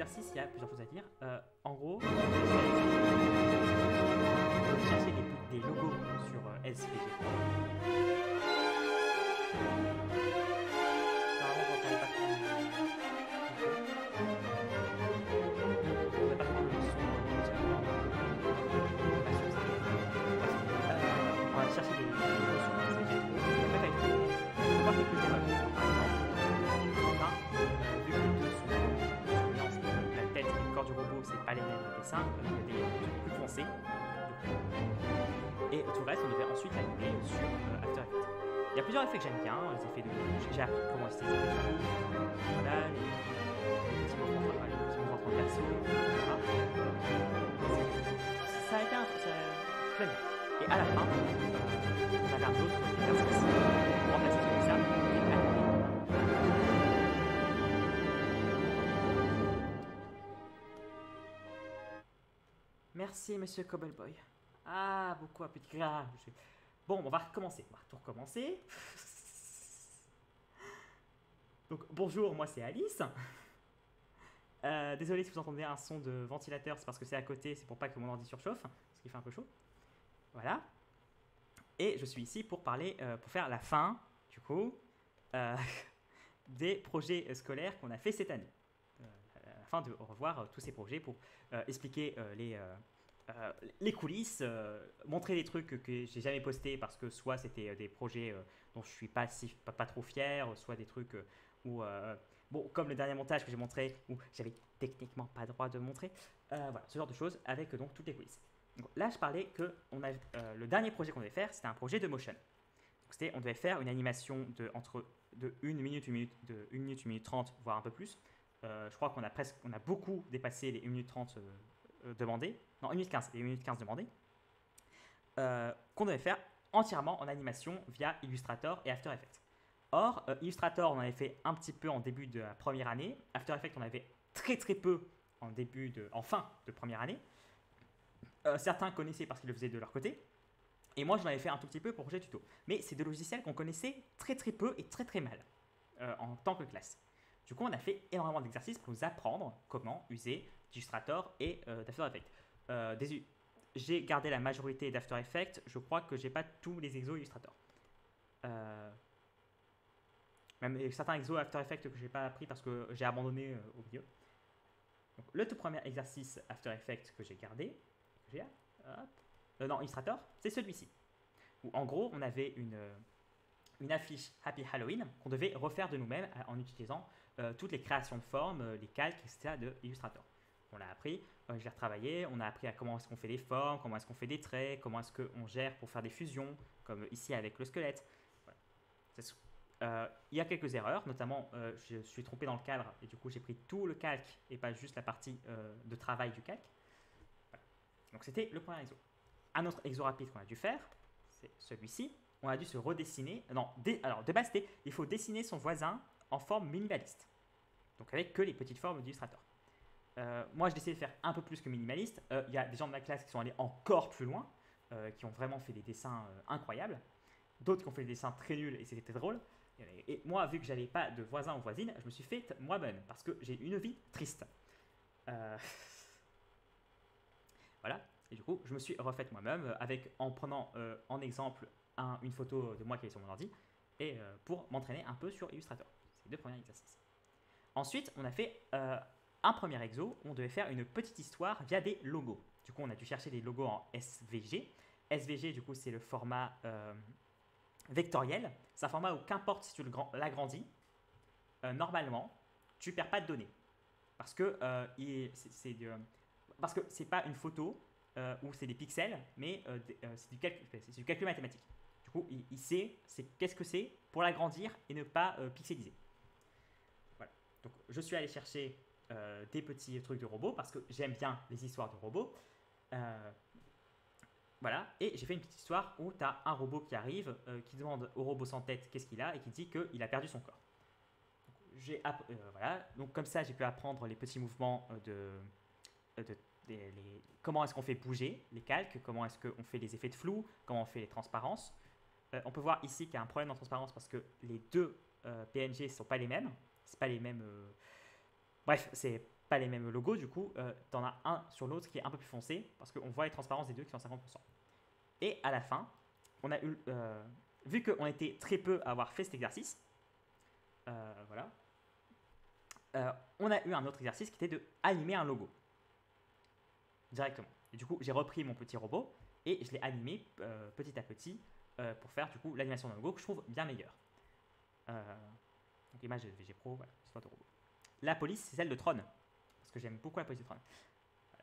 exercice, il y a plusieurs choses à dire. En gros, chercher des logos sur SVG. Apparemment, vous n'entendez pas trop le vous n'entendez pas trop le son. On va chercher des logos sur SVG. Et en fait, avec on peut voir quelques erreurs. Par exemple, là, vu que les deux sont mélange de la tête et le corps du robot, c'est pas les mêmes dessins, il y a des trucs plus foncés. Et tout le reste, on devait ensuite l'animer sur After Effects. Il y a plusieurs effets que j'aime bien, les effets de. J'ai appris comment utiliser les effets de flou, voilà, les petits mouvements transversaux, etc. Ça a été un truc, j'aime bien. Et à la fin, on avait un autre exercice pour remplacer tout ça et animer. Merci, monsieur Cobbleboy. Ah, beaucoup à petit gras. Bon, on va recommencer. On va tout recommencer. Donc, bonjour, moi c'est Alice. Désolé si vous entendez un son de ventilateur, c'est parce que c'est à côté, c'est pour pas que mon ordi surchauffe, parce qu'il fait un peu chaud. Voilà. Et je suis ici pour parler, pour faire la fin, du coup, des projets scolaires qu'on a fait cette année. Afin de revoir tous ces projets pour expliquer les coulisses, montrer des trucs que j'ai jamais postés parce que soit c'était des projets dont je suis pas trop fier, soit des trucs où bon, comme le dernier montage que j'ai montré où j'avais techniquement pas le droit de montrer, voilà, ce genre de choses avec donc toutes les coulisses. Donc, là, je parlais que le dernier projet qu'on devait faire, c'était un projet de motion. Donc, on devait faire une animation de 1 minute, 1 minute, de 1 minute, 1 minute 30, voire un peu plus. Je crois qu'on a beaucoup dépassé les 1 minute 30 demandées. Non, 1 minute 15, les 1 minute 15 demandées. Qu'on devait faire entièrement en animation via Illustrator et After Effects. Or, Illustrator, on avait fait un petit peu en début de la première année. After Effects, on avait très très peu en fin de première année. Certains connaissaient parce qu'ils le faisaient de leur côté. Et moi, j'en avais fait un tout petit peu pour projet tuto. Mais c'est des logiciels qu'on connaissait très très peu et très très mal en tant que classe. Du coup, on a fait énormément d'exercices pour nous apprendre comment user d'Illustrator et d'After Effects. J'ai gardé la majorité d'After Effects. Je crois que j'ai pas tous les exos Illustrator. Même certains exos After Effects que j'ai pas appris parce que j'ai abandonné au milieu. Donc, le tout premier exercice After Effects que j'ai gardé, non, Illustrator, c'est celui-ci. Où en gros, on avait une affiche Happy Halloween qu'on devait refaire de nous-mêmes en utilisant toutes les créations de formes, les calques, etc. de Illustrator. On l'a appris, j'ai retravaillé, on a appris à comment est-ce qu'on fait des formes, comment est-ce qu'on fait des traits, comment est-ce qu'on gère pour faire des fusions, comme ici avec le squelette. Voilà. Il y a quelques erreurs, notamment je suis trompé dans le cadre et du coup j'ai pris tout le calque et pas juste la partie de travail du calque. Voilà. Donc c'était le premier exo. Un autre exo rapide qu'on a dû faire, c'est celui-ci. On a dû se redessiner. Non, alors de base, il faut dessiner son voisin en forme minimaliste. Donc avec que les petites formes d'Illustrator. Moi, je décidé de faire un peu plus que minimaliste. Il y a des gens de ma classe qui sont allés encore plus loin, qui ont vraiment fait des dessins incroyables. D'autres qui ont fait des dessins très nuls et c'était drôle. Et moi, vu que j'avais pas de voisin ou voisine, je me suis fait moi-même parce que j'ai une vie triste. Voilà. Et du coup, je me suis refaite moi-même en prenant en exemple une photo de moi qui est sur mon ordi et pour m'entraîner un peu sur Illustrator. C'est les deux premiers exercices. Ensuite, on a fait un premier exo où on devait faire une petite histoire via des logos. Du coup, on a dû chercher des logos en SVG. SVG, du coup, c'est le format vectoriel. C'est un format où qu'importe si tu l'agrandis, normalement, tu ne perds pas de données. Parce que c'est pas une photo où c'est des pixels, mais c'est du calcul mathématique. Du coup, il sait qu'est-ce que c'est pour l'agrandir et ne pas pixeliser. Voilà. Donc, je suis allé chercher des petits trucs de robots parce que j'aime bien les histoires de robots. Voilà. Et j'ai fait une petite histoire où tu as un robot qui arrive, qui demande au robot sans tête qu'est-ce qu'il a et qui dit qu'il a perdu son corps. Voilà. Donc, comme ça, j'ai pu apprendre les petits mouvements comment est-ce qu'on fait bouger les calques, comment est-ce qu'on fait les effets de flou, comment on fait les transparences. On peut voir ici qu'il y a un problème en transparence parce que les deux PNG ne sont pas les mêmes. C'est pas les mêmes. Bref, pas les mêmes logos, du coup, tu en as un sur l'autre qui est un peu plus foncé, parce qu'on voit les transparences des deux qui sont à 50%. Et à la fin, on a eu, vu qu'on était très peu à avoir fait cet exercice, voilà, on a eu un autre exercice qui était de animer un logo directement. Et du coup, j'ai repris mon petit robot et je l'ai animé petit à petit pour faire du coup l'animation d'un logo que je trouve bien meilleure. Donc image de VG Pro, voilà, histoire de robot. La police, c'est celle de Tron, parce que j'aime beaucoup la police de Tron. Voilà.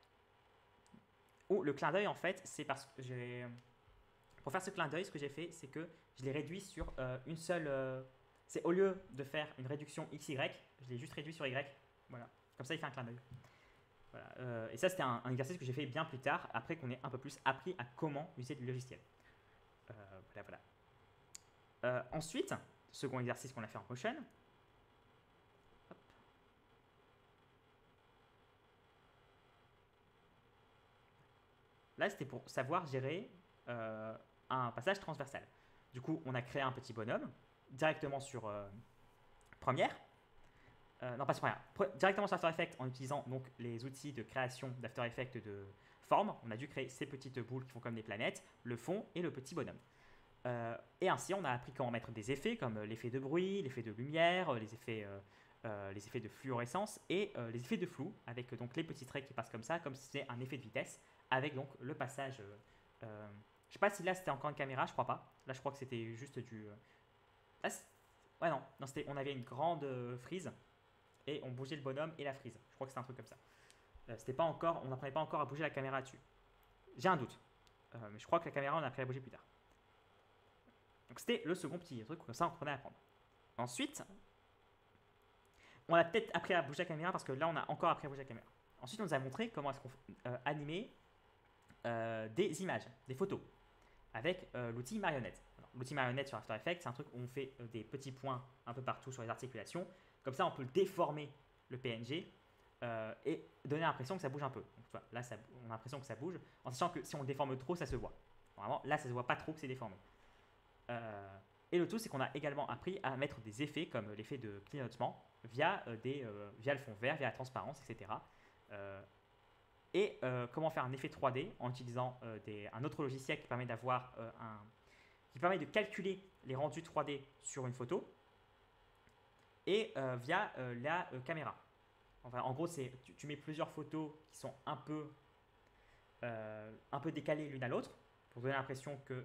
Ou le clin d'œil, en fait, c'est parce que j'ai... Pour faire ce clin d'œil, ce que j'ai fait, c'est que je l'ai réduit sur une seule... c'est au lieu de faire une réduction XY, je l'ai juste réduit sur Y. Voilà. Comme ça, il fait un clin d'œil. Voilà. Et ça, c'était un exercice que j'ai fait bien plus tard, après qu'on ait un peu plus appris à comment utiliser le logiciel. Voilà. Ensuite, second exercice qu'on a fait en Motion. Hop. Là, c'était pour savoir gérer un passage transversal. Du coup, on a créé un petit bonhomme directement sur Première. Non, pas sur Première. Directement sur After Effects en utilisant donc les outils de création d'After Effects de forme. On a dû créer ces petites boules qui font comme des planètes, le fond et le petit bonhomme. Et ainsi, on a appris comment mettre des effets comme l'effet de bruit, l'effet de lumière, les effets de fluorescence et les effets de flou, avec donc les petits traits qui passent comme ça, comme si c'était un effet de vitesse, avec donc le passage. Je sais pas si là c'était encore une caméra, je crois pas. Là, je crois que c'était juste du. Ouais, non, on avait une grande frise et on bougeait le bonhomme et la frise. Je crois que c'était un truc comme ça. C'était pas encore, on n'apprenait pas encore à bouger la caméra dessus. J'ai un doute, mais je crois que la caméra on a appris à bouger plus tard. Donc c'était le second petit truc, comme ça on apprenait à apprendre. Ensuite, on a peut-être appris à bouger la caméra parce que là on a encore appris à bouger la caméra. Ensuite on nous a montré comment est-ce qu'on animait des images, des photos, avec l'outil marionnette. L'outil marionnette sur After Effects, c'est un truc où on fait des petits points un peu partout sur les articulations. Comme ça on peut déformer le PNG et donner l'impression que ça bouge un peu. Donc, là on a l'impression que ça bouge, en sachant que si on le déforme trop, ça se voit. Vraiment, là ça se voit pas trop que c'est déformé. Et le tout, c'est qu'on a également appris à mettre des effets comme l'effet de clignotement via le fond vert, via la transparence, etc. Comment faire un effet 3D en utilisant un autre logiciel qui permet qui permet de calculer les rendus 3D sur une photo et via la caméra. Enfin, en gros, tu mets plusieurs photos qui sont un peu décalées l'une à l'autre pour donner l'impression que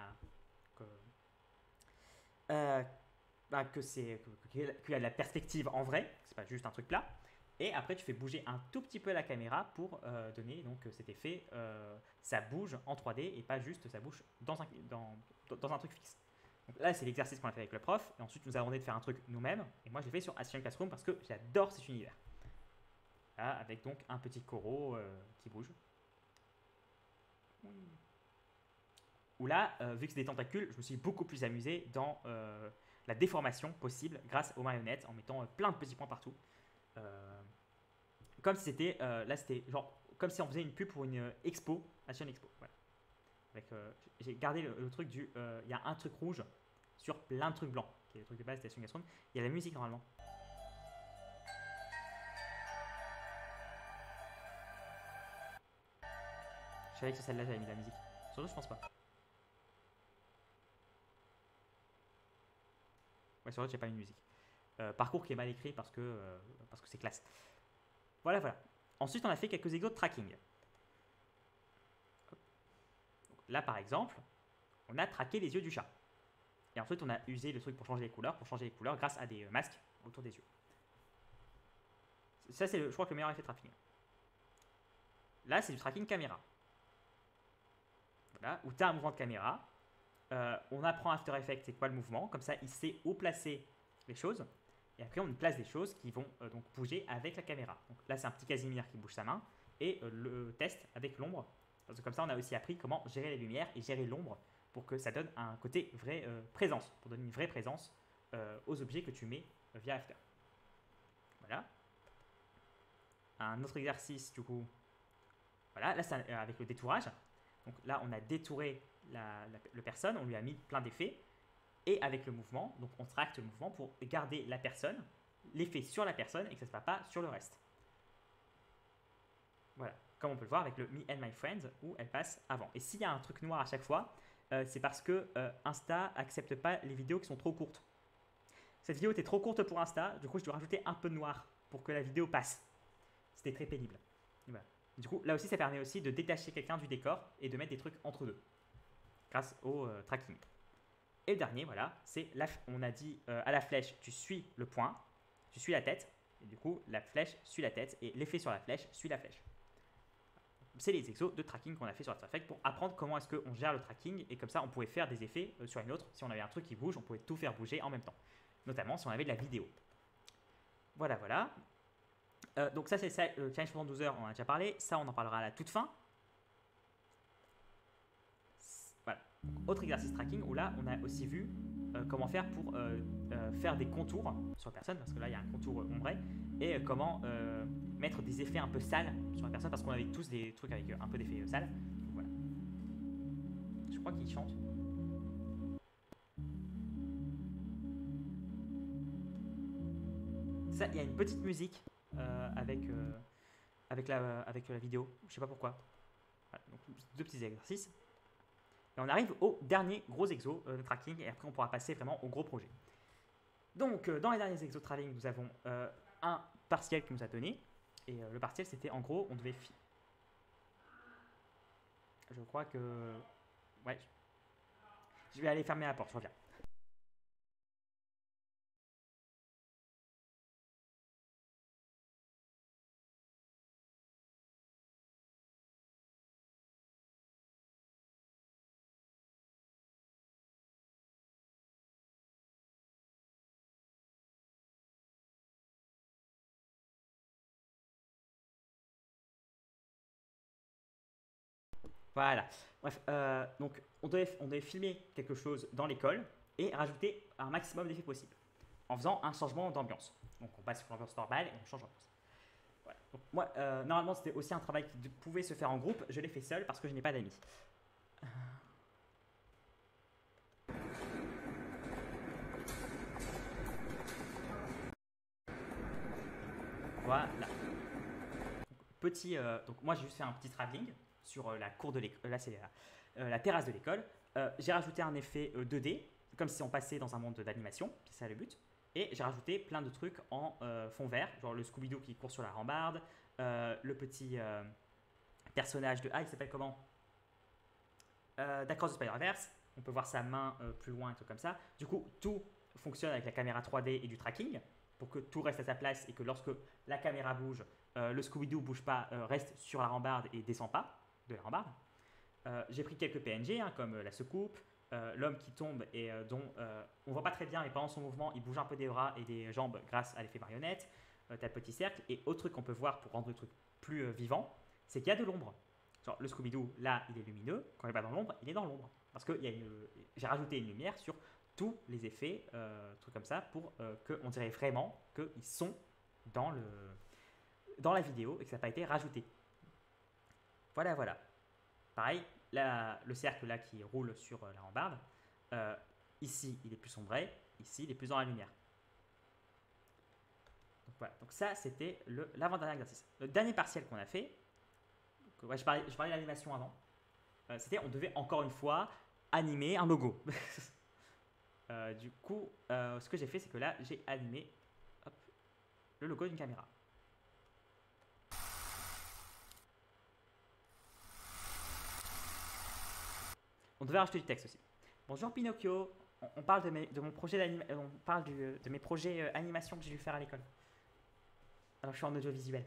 qu'il y a de la perspective en vrai, c'est pas juste un truc plat. Et après, tu fais bouger un tout petit peu la caméra pour donner donc cet effet, ça bouge en 3D et pas juste ça bouge dans un truc fixe. Donc là, c'est l'exercice qu'on a fait avec le prof. Et ensuite, nous avons demandé de faire un truc nous-mêmes. Et moi, je l'ai fait sur Ascension Classroom parce que j'adore cet univers. Là, avec donc un petit coraux qui bouge. Où là, vu que c'est des tentacules, je me suis beaucoup plus amusé dans la déformation possible grâce aux marionnettes en mettant plein de petits points partout. Comme si c'était, là c'était genre, comme si on faisait une pub pour une expo, Action Expo. Voilà. J'ai gardé le truc du, il y a un truc rouge sur plein de trucs blancs, qui est le truc de base d'Action Classroom. Il y a la musique normalement. Je savais que sur celle-là j'avais mis de la musique. Sur d'autres, je pense pas. Ouais, sur l'autre, j'ai pas mis de musique. Parcours qui est mal écrit parce que c'est classe. Voilà. Ensuite, on a fait quelques exos de tracking. Donc, là, par exemple, on a traqué les yeux du chat. Et ensuite, on a usé le truc pour changer les couleurs grâce à des masques autour des yeux. Ça, c'est, je crois, que le meilleur effet de tracking. Là, c'est du tracking caméra. Voilà, où tu as un mouvement de caméra. On apprend After Effects, c'est quoi le mouvement. Comme ça, il sait où placer les choses. Et après, on place des choses qui vont donc bouger avec la caméra. Donc là, c'est un petit Casimir qui bouge sa main. Et le test avec l'ombre. Parce que comme ça, on a aussi appris comment gérer les lumières et gérer l'ombre pour que ça donne un côté vraie présence. Pour donner une vraie présence aux objets que tu mets via After. Voilà. Un autre exercice, du coup. Voilà, là, c'est avec le détourage. Donc là, on a détouré le personne, on lui a mis plein d'effets. Et avec le mouvement, donc on tracte le mouvement pour garder la personne, l'effet sur la personne et que ça ne se passe pas sur le reste. Voilà, comme on peut le voir avec le Me and My Friends où elle passe avant. Et s'il y a un truc noir à chaque fois, c'est parce que Insta accepte pas les vidéos qui sont trop courtes. Cette vidéo était trop courte pour Insta, du coup je dois rajouter un peu de noir pour que la vidéo passe. C'était très pénible. Voilà. Du coup, là aussi, ça permet aussi de détacher quelqu'un du décor et de mettre des trucs entre deux grâce au tracking. Et le dernier, voilà, c'est on a dit à la flèche, tu suis le point, tu suis la tête, et du coup, la flèche suit la tête et l'effet sur la flèche suit la flèche. C'est les exos de tracking qu'on a fait sur After Effects pour apprendre comment est-ce qu'on gère le tracking et comme ça, on pouvait faire des effets sur une autre. Si on avait un truc qui bouge, on pouvait tout faire bouger en même temps, notamment si on avait de la vidéo. Voilà, voilà. Donc ça, c'est ça, le challenge pendant 12 heures, on en a déjà parlé. Ça, on en parlera à la toute fin. Voilà. Autre exercice tracking où là, on a aussi vu comment faire pour faire des contours sur la personne, parce que là, il y a un contour ombré, et comment mettre des effets un peu sales sur la personne, parce qu'on avait tous des trucs avec un peu d'effets sales. Donc, voilà. Je crois qu'il chante. Ça, il y a une petite musique avec la vidéo. Je sais pas pourquoi. Voilà, donc, deux petits exercices. Et on arrive au dernier gros exo de tracking et après on pourra passer vraiment au gros projet. Donc dans les derniers exos de tracking, nous avons un partiel qui nous a donné. Et le partiel c'était en gros, on devait... Je crois que... Ouais. Je vais aller fermer la porte, je reviens. Voilà. Bref, donc on devait filmer quelque chose dans l'école et rajouter un maximum d'effets possible en faisant un changement d'ambiance. Donc on passe sur l'ambiance normale et on change d'ambiance. Voilà. Donc, moi, normalement, c'était aussi un travail qui pouvait se faire en groupe. Je l'ai fait seul parce que je n'ai pas d'amis. Voilà. Donc moi, j'ai juste fait un petit travelling sur la cour de l'école. Là, c'est la terrasse de l'école. J'ai rajouté un effet 2D, comme si on passait dans un monde d'animation. C'est ça le but. Et j'ai rajouté plein de trucs en fond vert, genre le Scooby-Doo qui court sur la rambarde, le petit personnage de... Ah, il s'appelle comment D'accord, de Spider-Verse. On peut voir sa main plus loin, et tout comme ça. Du coup, tout fonctionne avec la caméra 3D et du tracking pour que tout reste à sa place et que lorsque la caméra bouge, le Scooby-Doo bouge pas, reste sur la rambarde et descend pas de la rambarde. J'ai pris quelques PNG comme la secoupe, l'homme qui tombe et dont on voit pas très bien, mais pendant son mouvement, il bouge un peu des bras et des jambes grâce à l'effet marionnette. T'as le petit cercle. Et autre truc qu'on peut voir pour rendre le truc plus vivant, c'est qu'il y a de l'ombre. Genre le Scooby-Doo, là, il est lumineux. Quand il n'est pas dans l'ombre, il est dans l'ombre. Parce que j'ai rajouté une lumière sur tous les effets, trucs comme ça, pour qu'on dirait vraiment qu'ils sont dans la vidéo et que ça n'a pas été rajouté. Voilà, voilà. Pareil, là, le cercle là qui roule sur la rambarde, ici il est plus sombré, ici il est plus dans la lumière. Donc, voilà. Donc ça c'était l'avant-dernier exercice. Le dernier partiel qu'on a fait, donc, ouais, je parlais de l'animation avant, c'était on devait encore une fois animer un logo. Du coup, ce que j'ai fait c'est que là j'ai animé le logo d'une caméra. On devait rajouter du texte aussi. Bonjour Pinocchio, on parle de mon projet on parle de mes projets animation que j'ai dû faire à l'école. Alors je suis en audiovisuel.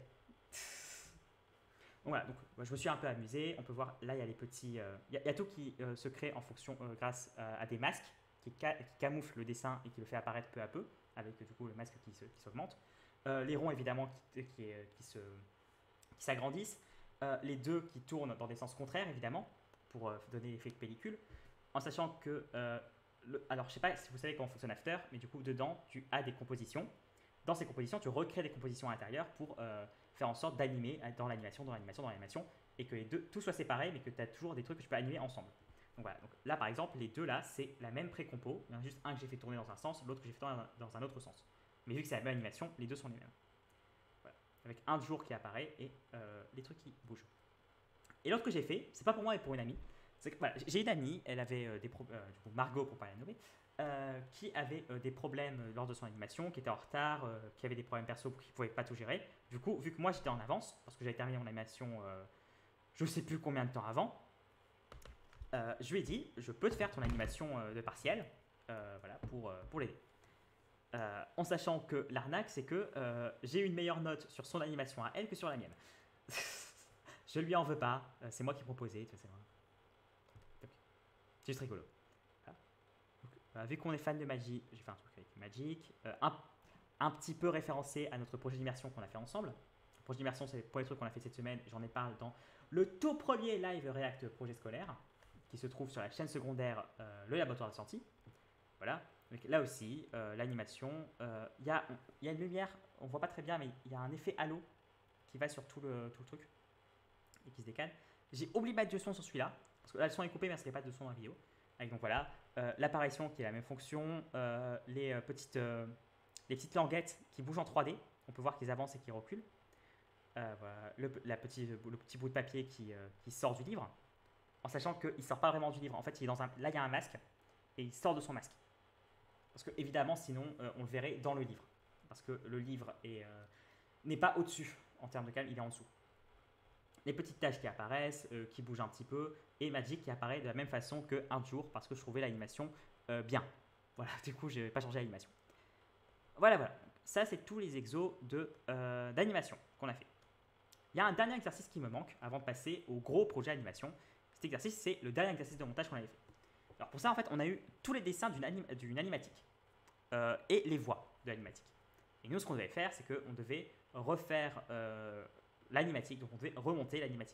Donc voilà, donc, je me suis un peu amusé. On peut voir, là il y a les petits... Il y a tout qui se crée en fonction grâce à des masques qui camouflent le dessin et qui le fait apparaître peu à peu, avec du coup le masque qui s'augmente. Les ronds évidemment qui s'agrandissent. Les deux qui tournent dans des sens contraires évidemment, pour donner l'effet de pellicule, en sachant que... alors, je sais pas si vous savez comment fonctionne After, mais du coup, dedans, tu as des compositions. Dans ces compositions, tu recrées des compositions à l'intérieur pour faire en sorte d'animer dans l'animation, et que tout soit séparé, mais que tu as toujours des trucs que tu peux animer ensemble. Donc voilà, donc là par exemple, les deux là, c'est la même pré-compo, il y en a juste un que j'ai fait tourner dans un sens, l'autre que j'ai fait tourner dans un autre sens. Mais vu que c'est la même animation, les deux sont les mêmes. Voilà. avec un jour qui apparaît et les trucs qui bougent. Et l'autre que j'ai fait, c'est pas pour moi mais pour une amie. C'est que voilà, j'ai une amie, elle avait des problèmes, du coup Margot pour pas la nommer, qui avait des problèmes lors de son animation, qui était en retard, qui avait des problèmes perso qui pouvait pas tout gérer. Du coup, vu que moi j'étais en avance, parce que j'avais terminé mon animation je sais plus combien de temps avant, je lui ai dit, je peux te faire ton animation de partiel, voilà, pour l'aider. En sachant que l'arnaque, c'est que j'ai eu une meilleure note sur son animation à elle que sur la mienne. Je lui en veux pas, c'est moi qui ai proposé, c'est vrai. C'est juste rigolo. Voilà. Donc, vu qu'on est fan de Magic, j'ai fait un truc avec Magic, un petit peu référencé à notre projet d'immersion qu'on a fait ensemble. Le projet d'immersion, c'est pour les trucs qu'on a fait cette semaine, j'en ai parlé dans le tout premier live React projet scolaire, qui se trouve sur la chaîne secondaire Le Laboratoire de Sortie. Voilà. Donc, là aussi, l'animation, il y a une lumière, on voit pas très bien, mais il y a un effet halo qui va sur tout le truc et qui se décale. J'ai oublié de mettre de son sur celui-là, parce que là le son est coupé, mais parce qu'il n'y a pas de son dans la vidéo. Avec donc voilà, l'apparition qui est la même fonction, les petites languettes qui bougent en 3D, on peut voir qu'ils avancent et qu'ils reculent. Voilà, le petit bout de papier qui sort du livre, en sachant qu'il ne sort pas vraiment du livre. En fait, il est là, il y a un masque et il sort de son masque. Parce que, évidemment, sinon, on le verrait dans le livre. Parce que le livre n'est pas au-dessus en termes de calme, il est en dessous. Les petites taches qui apparaissent, qui bougent un petit peu, et Magic qui apparaît de la même façon que un jour, parce que je trouvais l'animation bien. Voilà, du coup, je n'ai pas changé l'animation. Voilà, voilà. Ça, c'est tous les exos d'animation qu'on a fait. Il y a un dernier exercice qui me manque avant de passer au gros projet animation. Cet exercice, c'est le dernier exercice de montage qu'on avait fait. Alors pour ça, en fait, on a eu tous les dessins d'une animatique et les voix de l'animatique. Et nous, ce qu'on devait faire, c'est qu'on devait refaire l'animatique, donc on devait remonter l'animatique.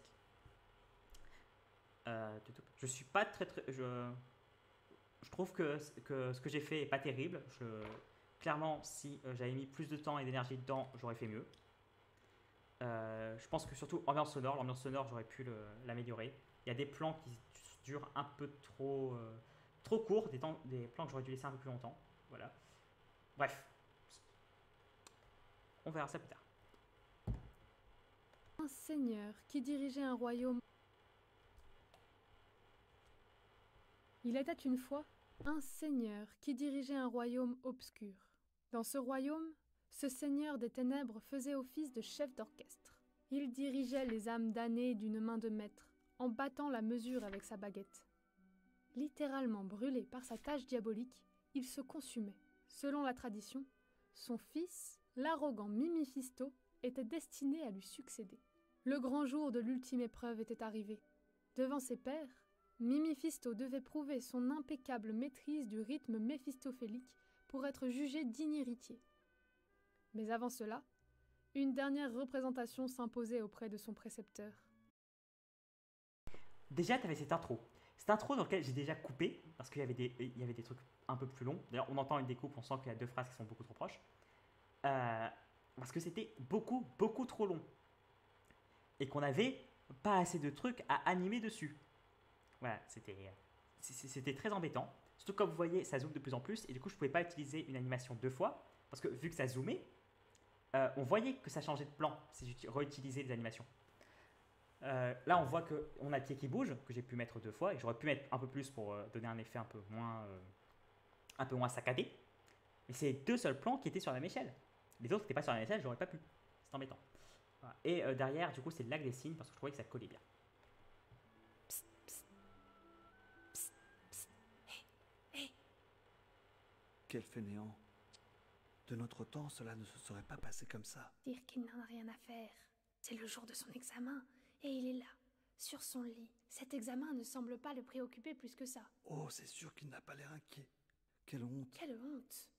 Je suis pas très... je trouve que ce que j'ai fait est pas terrible. Clairement, si j'avais mis plus de temps et d'énergie dedans, j'aurais fait mieux. Je pense que surtout l'ambiance sonore, j'aurais pu l'améliorer. Il y a des plans qui durent un peu trop courts, des plans que j'aurais dû laisser un peu plus longtemps. Voilà. Bref, on verra ça plus tard. Un seigneur qui dirigeait un royaume. Il était une fois un seigneur qui dirigeait un royaume obscur. Dans ce royaume, ce seigneur des ténèbres faisait office de chef d'orchestre. Il dirigeait les âmes damnées d'une main de maître, en battant la mesure avec sa baguette. Littéralement brûlé par sa tâche diabolique, il se consumait. Selon la tradition, son fils, l'arrogant Mimiphisto, était destiné à lui succéder. Le grand jour de l'ultime épreuve était arrivé. Devant ses pairs, Mimiphisto devait prouver son impeccable maîtrise du rythme méphistophélique pour être jugé digne héritier. Mais avant cela, une dernière représentation s'imposait auprès de son précepteur. Déjà, tu avais cette intro. Cette intro dans laquelle j'ai déjà coupé, parce qu'il y avait des trucs un peu plus longs. D'ailleurs, on entend une découpe, on sent qu'il y a deux phrases qui sont beaucoup trop proches. Parce que c'était beaucoup, beaucoup trop long. Et qu'on n'avait pas assez de trucs à animer dessus. Voilà, c'était très embêtant. Surtout comme vous voyez, ça zoome de plus en plus. Et du coup, je ne pouvais pas utiliser une animation deux fois. Parce que vu que ça zoomait, on voyait que ça changeait de plan si je réutilisais les animations. Là, on voit qu'on a le pied qui bouge, que j'ai pu mettre deux fois. Et j'aurais pu mettre un peu plus pour donner un effet un peu moins saccadé. Mais c'est les deux seuls plans qui étaient sur la même échelle. Les autres n'étaient pas sur la même échelle, j'aurais pas pu. C'est embêtant. Voilà. Et derrière, du coup, c'est le lac des signes parce que je trouvais que ça collait bien. Psst, psst. Psst, psst. Hé. Quel fainéant. De notre temps, cela ne se serait pas passé comme ça. Dire qu'il n'en a rien à faire. C'est le jour de son examen, et il est là, sur son lit. Cet examen ne semble pas le préoccuper plus que ça. Oh, c'est sûr qu'il n'a pas l'air inquiet. Quelle honte. Quelle honte.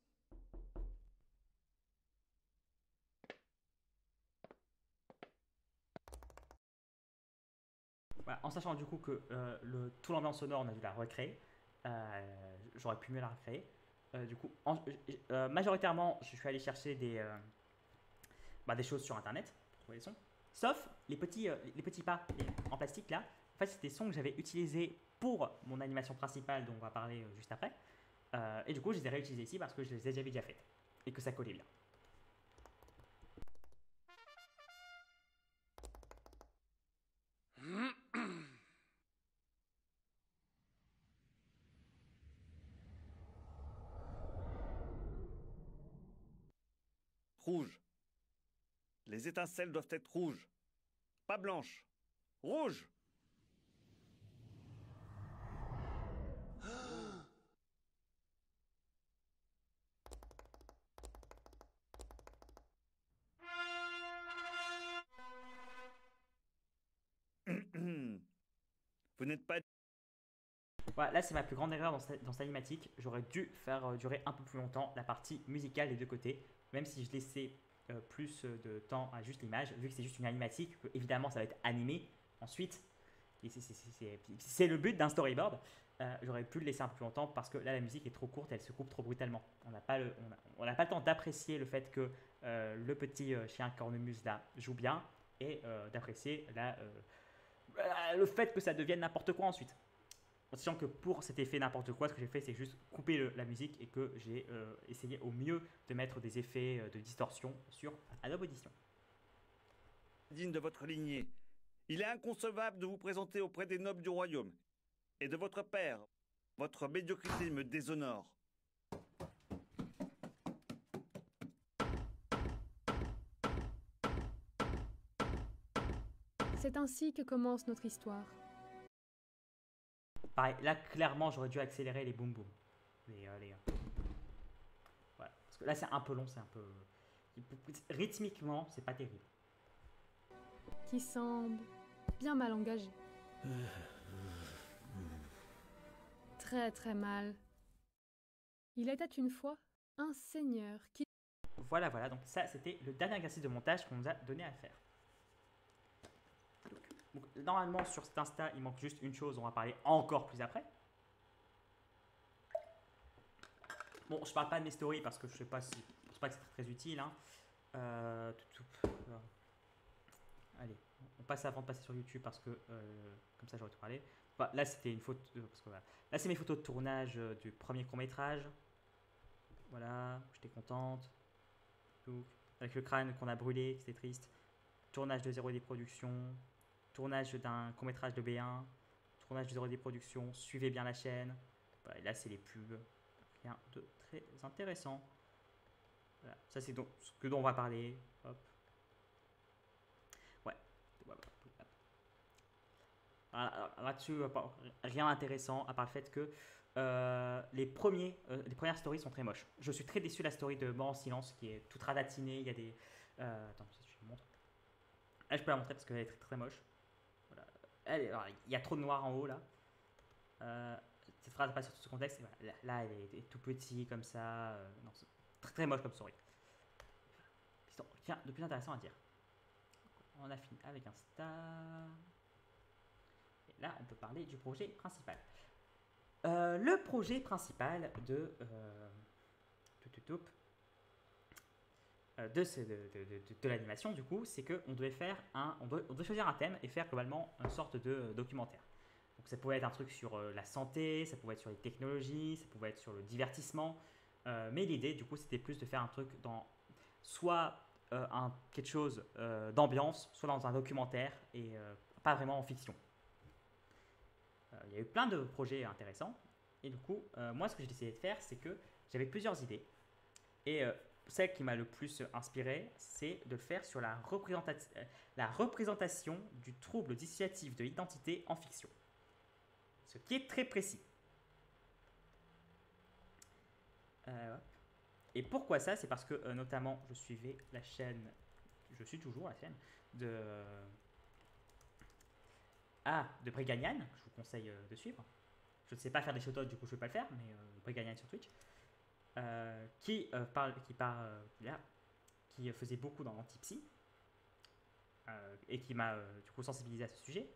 Voilà, en sachant du coup que tout l'ambiance sonore, on a dû la recréer. J'aurais pu mieux la recréer. Du coup, majoritairement, je suis allé chercher des choses sur internet pour trouver les sons. Sauf les petits pas en plastique là. En fait, c'était des sons que j'avais utilisés pour mon animation principale, dont on va parler juste après. Et du coup, je les ai réutilisés ici parce que je les avais déjà faites et que ça collait bien. rouge. Les étincelles doivent être rouges. Pas blanches. Rouges. Vous n'êtes pas... Voilà, là c'est ma plus grande erreur dans cette animatique. J'aurais dû faire durer un peu plus longtemps la partie musicale des deux côtés, même si je laissais plus de temps à juste l'image, vu que c'est juste une animatique, évidemment ça va être animé ensuite, et c'est le but d'un storyboard. J'aurais pu le laisser un peu plus longtemps parce que là la musique est trop courte, elle se coupe trop brutalement. On n'a pas, on n'a pas le temps d'apprécier le fait que le petit chien cornemuse là joue bien, et d'apprécier le fait que ça devienne n'importe quoi ensuite. En sachant que pour cet effet n'importe quoi, ce que j'ai fait, c'est juste couper la musique et que j'ai essayé au mieux de mettre des effets de distorsion sur Adobe Audition. digne de votre lignée. Il est inconcevable de vous présenter auprès des nobles du royaume. Et de votre père. Votre médiocrité me déshonore. C'est ainsi que commence notre histoire. Pareil, là clairement j'aurais dû accélérer les boom boom. Voilà. Parce que là c'est un peu long, c'est un peu... Rythmiquement, c'est pas terrible. Qui semble bien mal engagé. Très très mal. Il était une fois un seigneur qui... Voilà, donc ça c'était le dernier exercice de montage qu'on nous a donné à faire. Donc, normalement sur cet Insta, il manque juste une chose, on va parler encore plus après. Bon, je parle pas de mes stories parce que je sais pas si... Je pense pas que c'est très utile. Hein. Allez, on passe avant de passer sur YouTube parce que comme ça j'aurais tout parlé. Enfin, là c'était une photo... parce que, voilà. Là c'est mes photos de tournage du premier court-métrage. Voilà, j'étais contente. Tout. Avec le crâne qu'on a brûlé, c'était triste. Tournage de 0D Productions. Tournage d'un court-métrage de B1. Tournage de 0D Productions. Suivez bien la chaîne. Voilà, et là c'est les pubs. Rien de très intéressant. Voilà. Ça c'est donc ce dont on va parler. Hop. Ouais. Là-dessus, rien d'intéressant à part le fait que les premières stories sont très moches. Je suis très déçu de la story de Mort en silence qui est toute ratatinée. Il y a des... attends, je te montre. Là, je peux la montrer parce qu'elle est très, très moche. Voilà. Alors, il y a trop de noir en haut là. Cette phrase n'est pas sur ce contexte. Voilà. Là, elle est tout petit comme ça. Non, c'est très, très moche comme story. Tiens, de plus intéressant à dire. On a fini avec un star. Et là, on peut parler du projet principal. Le projet principal de l'animation, du coup, c'est qu'on devait on devait choisir un thème et faire globalement une sorte de documentaire. Donc ça pouvait être un truc sur la santé, ça pouvait être sur les technologies, ça pouvait être sur le divertissement. Mais l'idée, du coup, c'était plus de faire un truc dans soit quelque chose d'ambiance, soit dans un documentaire et pas vraiment en fiction. Il y a eu plein de projets intéressants. Et du coup, moi, ce que j'ai décidé de faire, c'est que j'avais plusieurs idées. Et celle qui m'a le plus inspiré, c'est de le faire sur la représentation du trouble dissociatif de l'identité en fiction. Ce qui est très précis. Et pourquoi ça? C'est parce que, notamment, je suis toujours la chaîne de Breganian, que je vous conseille de suivre. Je ne sais pas faire des shoutouts, du coup je ne vais pas le faire, mais Breganian sur Twitch, qui faisait beaucoup dans l'anti-psy, et qui m'a du coup sensibilisé à ce sujet,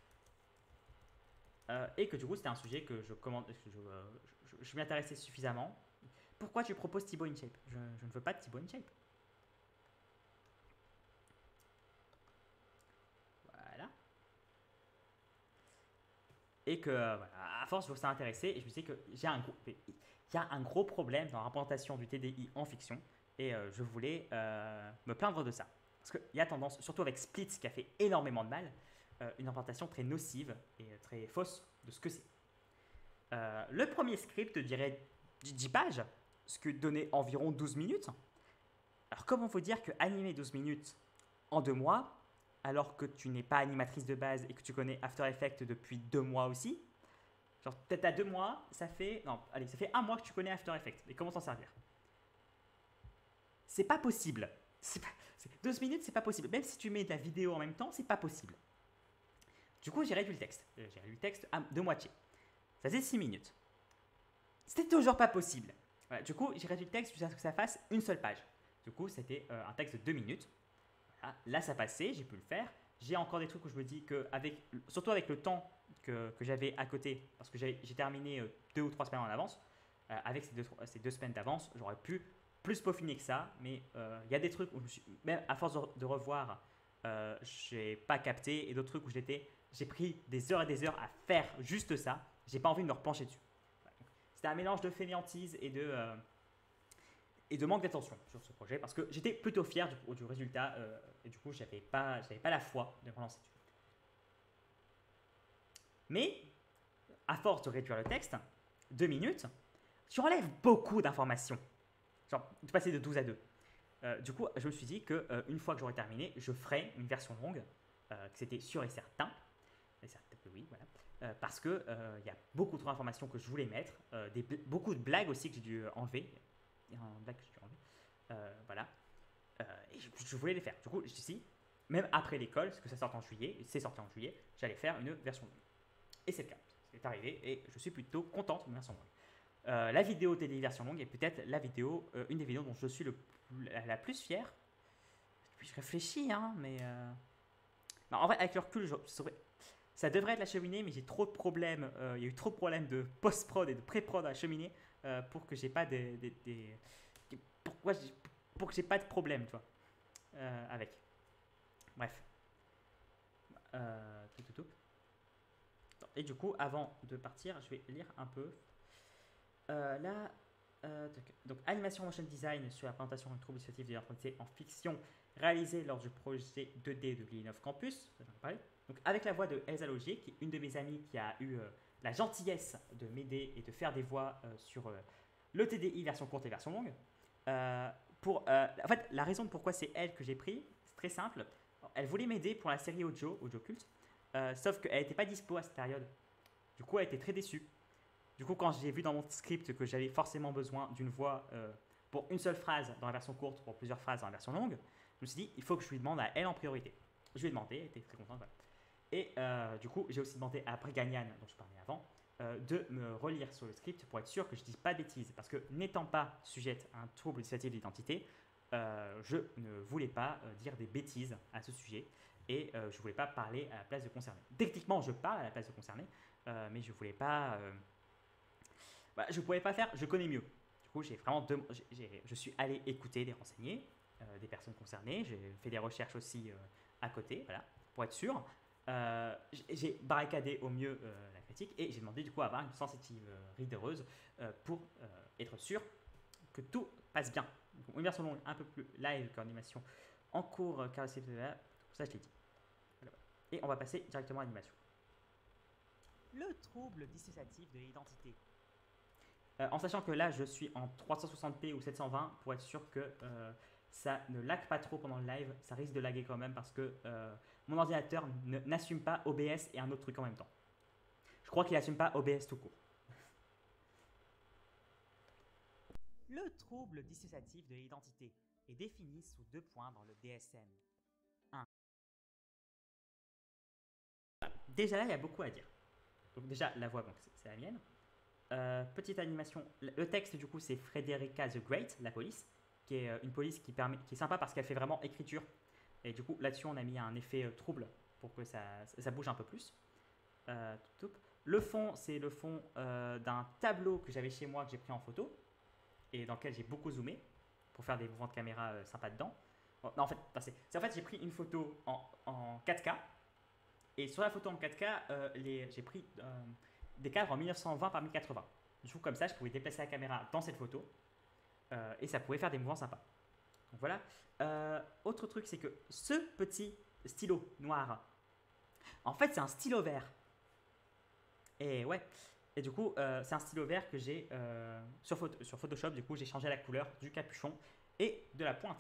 et que du coup c'était un sujet que je m'y intéressais suffisamment. Pourquoi tu proposes Thibaut InShape? Je ne veux pas de Thibaut InShape. Voilà. Et que, voilà, à force, je me suis intéressé et je me disais qu'il y a un gros problème dans la représentation du TDI en fiction et je voulais me plaindre de ça. Parce qu'il y a tendance, surtout avec Splits qui a fait énormément de mal, une représentation très nocive et très fausse de ce que c'est. Le premier script dirait 10 pages, ce qui donnait environ 12 minutes. Alors, comment faut dire que animer 12 minutes en 2 mois, alors que tu n'es pas animatrice de base et que tu connais After Effects depuis 2 mois aussi? Genre, peut-être à 2 mois, ça fait. Non, allez, ça fait 1 mois que tu connais After Effects. Et comment s'en servir? C'est pas possible. 12 minutes, c'est pas possible. Même si tu mets de la vidéo en même temps, c'est pas possible. Du coup, j'ai réduit le texte. J'ai réduit le texte de moitié. Ça faisait 6 minutes. C'était toujours pas possible. Voilà, du coup, j'ai réduit le texte jusqu'à ce que ça fasse une seule page. Du coup, c'était un texte de 2 minutes. Voilà, là, ça passait, j'ai pu le faire. J'ai encore des trucs où je me dis que, surtout avec le temps que j'avais à côté, parce que j'ai terminé 2 ou 3 semaines en avance, avec ces 2 semaines d'avance, j'aurais pu plus peaufiner que ça. Mais il y a des trucs où, même à force de revoir, j'ai pas capté. Et d'autres trucs où j'ai pris des heures et des heures à faire juste ça. J'ai pas envie de me replancher dessus. Voilà. C'était un mélange de fainéantise et de manque d'attention sur ce projet parce que j'étais plutôt fier du résultat et du coup j'avais pas la foi de me relancer dessus. Mais à force de réduire le texte, 2 minutes, tu enlèves beaucoup d'informations. Genre de passer de 12 à 2. Du coup, je me suis dit qu'une fois que j'aurai terminé, je ferai une version longue, que c'était sûr et certain. Oui, voilà. Parce qu'il y a beaucoup trop d'informations que je voulais mettre, beaucoup de blagues aussi que j'ai dû enlever. Il y a un blague que j'ai dû enlever. Voilà. Et je voulais les faire. Du coup, ici, même après l'école, parce que ça sort en juillet, c'est sorti en juillet, j'allais faire une version longue. Et c'est le cas. C'est arrivé et je suis plutôt contente d'une version longue. La vidéo des versions longues est peut-être une des vidéos dont je suis la plus fière. Puis je réfléchis, hein, mais non, en vrai, avec le recul, ça devrait être la cheminée, mais j'ai trop de problèmes. Il y a eu trop de problèmes de post-prod et de pré-prod à la cheminée pour que j'ai pas pour que j'ai pas de problème, tu vois, avec. Bref. Tout. Et du coup, avant de partir, je vais lire un peu. Là, donc animation motion design sur la présentation d'une trouble dissociative de l'identité en fiction réalisée lors du projet 2D de l'I9 Campus. Ça, j'en ai parlé. Donc avec la voix de Elsa Logier, qui est une de mes amies qui a eu la gentillesse de m'aider et de faire des voix sur le TDI version courte et version longue. En fait, la raison de pourquoi c'est elle que j'ai pris, c'est très simple. Elle voulait m'aider pour la série Audio Culte, sauf qu'elle n'était pas dispo à cette période. Du coup, elle était très déçue. Du coup, quand j'ai vu dans mon script que j'avais forcément besoin d'une voix pour une seule phrase dans la version courte, pour plusieurs phrases dans la version longue, je me suis dit, il faut que je lui demande à elle en priorité. Je lui ai demandé, elle était très contente. Voilà. Et du coup, j'ai aussi demandé à Breganian, dont je parlais avant, de me relire sur le script pour être sûr que je ne dise pas de bêtises. Parce que n'étant pas sujette à un trouble dissociatif d'identité, je ne voulais pas dire des bêtises à ce sujet. Et je ne voulais pas parler à la place de concerné. Techniquement, je parle à la place de concerné, mais je ne voulais pas... je ne pouvais pas faire, je connais mieux. Du coup, je suis allé écouter des renseignés, des personnes concernées. J'ai fait des recherches aussi à côté, voilà, pour être sûr. J'ai barricadé au mieux la critique et j'ai demandé du coup à avoir une sensitive readereuse pour être sûr que tout passe bien. Donc, une version longue, un peu plus live qu'animation en cours, car c'est ça je l'ai dit. Voilà. Et on va passer directement à l'animation. Le trouble dissociatif de l'identité. En sachant que là je suis en 360p ou 720 pour être sûr que ça ne lag pas trop pendant le live. Ça risque de laguer quand même parce que mon ordinateur n'assume pas OBS et un autre truc en même temps. Je crois qu'il n'assume pas OBS tout court. Le trouble dissociatif de l'identité est défini sous 2 points dans le DSM. 1. Déjà là, il y a beaucoup à dire. Donc déjà, la voix, c'est la mienne. Petite animation. Le texte, du coup, c'est Frederica the Great, la police, qui est une police qui est sympa parce qu'elle fait vraiment écriture. Et du coup, là-dessus, on a mis un effet trouble pour que ça bouge un peu plus. Le fond, c'est le fond d'un tableau que j'avais chez moi, que j'ai pris en photo, et dans lequel j'ai beaucoup zoomé pour faire des mouvements de caméra sympas dedans. Non, en fait, j'ai pris une photo en 4K, et sur la photo en 4K, j'ai pris des cadres en 1920 par 1080. Du coup, comme ça, je pouvais déplacer la caméra dans cette photo, et ça pouvait faire des mouvements sympas. Donc voilà. Autre truc, c'est que ce petit stylo noir, en fait, c'est un stylo vert. Et ouais. Et du coup, c'est un stylo vert que j'ai sur Photoshop. Du coup, j'ai changé la couleur du capuchon et de la pointe.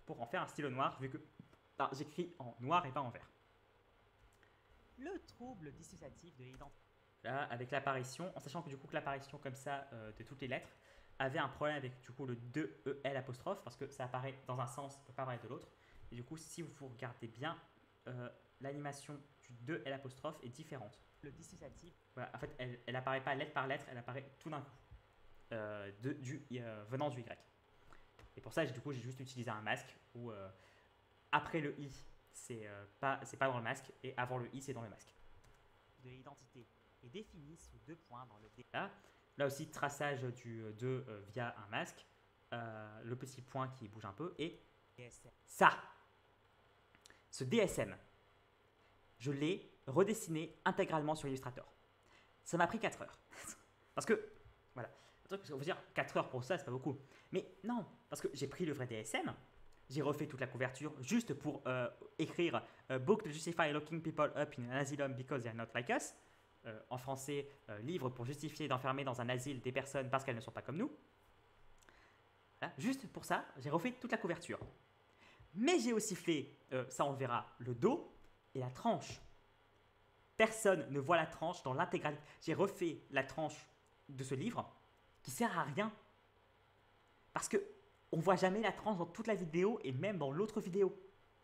pour en faire un stylo noir, vu que j'écris en noir et pas en vert. Le trouble dissociatif de l'identité. Là, avec l'apparition, en sachant que du coup que l'apparition comme ça de toutes les lettres avait un problème avec du coup le 2EL apostrophe, parce que ça apparaît dans un sens, ça ne peut pas apparaître de l'autre. Et du coup, si vous regardez bien, l'animation du 2L apostrophe est différente. Le dissociatif. Voilà, en fait, elle apparaît pas lettre par lettre, elle apparaît tout d'un coup, venant du Y. Et pour ça, du coup, j'ai juste utilisé un masque où après le I, c'est pas dans le masque, et avant le I, c'est dans le masque. De l'identité est défini sous 2 points dans le D. Là aussi, traçage du 2 via un masque, le petit point qui bouge un peu, et DSM. ça, ce DSM, je l'ai redessiné intégralement sur Illustrator. Ça m'a pris 4 heures. Parce que, voilà, on va dire 4 heures pour ça, c'est pas beaucoup. Mais non, parce que j'ai pris le vrai DSM, j'ai refait toute la couverture juste pour écrire Book to justify locking people up in an asylum because they are not like us. En français, livre pour justifier d'enfermer dans un asile des personnes parce qu'elles ne sont pas comme nous. Voilà, juste pour ça, j'ai refait toute la couverture. Mais j'ai aussi fait, ça on le verra, le dos et la tranche. Personne ne voit la tranche dans l'intégralité. J'ai refait la tranche de ce livre qui sert à rien. Parce que on voit jamais la tranche dans toute la vidéo et même dans l'autre vidéo.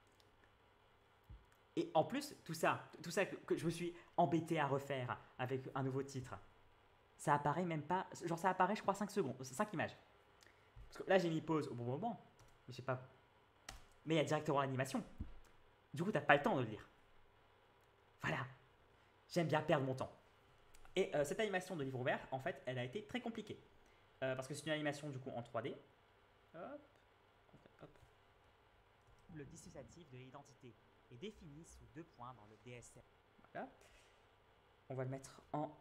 Et en plus, tout ça que je me suis embêté à refaire avec un nouveau titre, ça apparaît même pas, genre ça apparaît je crois 5 secondes, 5 images. Parce que là j'ai mis pause au bon moment, je sais pas, mais il y a directement l'animation. Du coup t'as pas le temps de le lire. Voilà, j'aime bien perdre mon temps. Et cette animation de livre ouvert, en fait, elle a été très compliquée. Parce que c'est une animation du coup en 3D. Hop, hop. Le dissociatif de l'identité est défini sous 2 points dans le DSM. Voilà. On va le mettre en...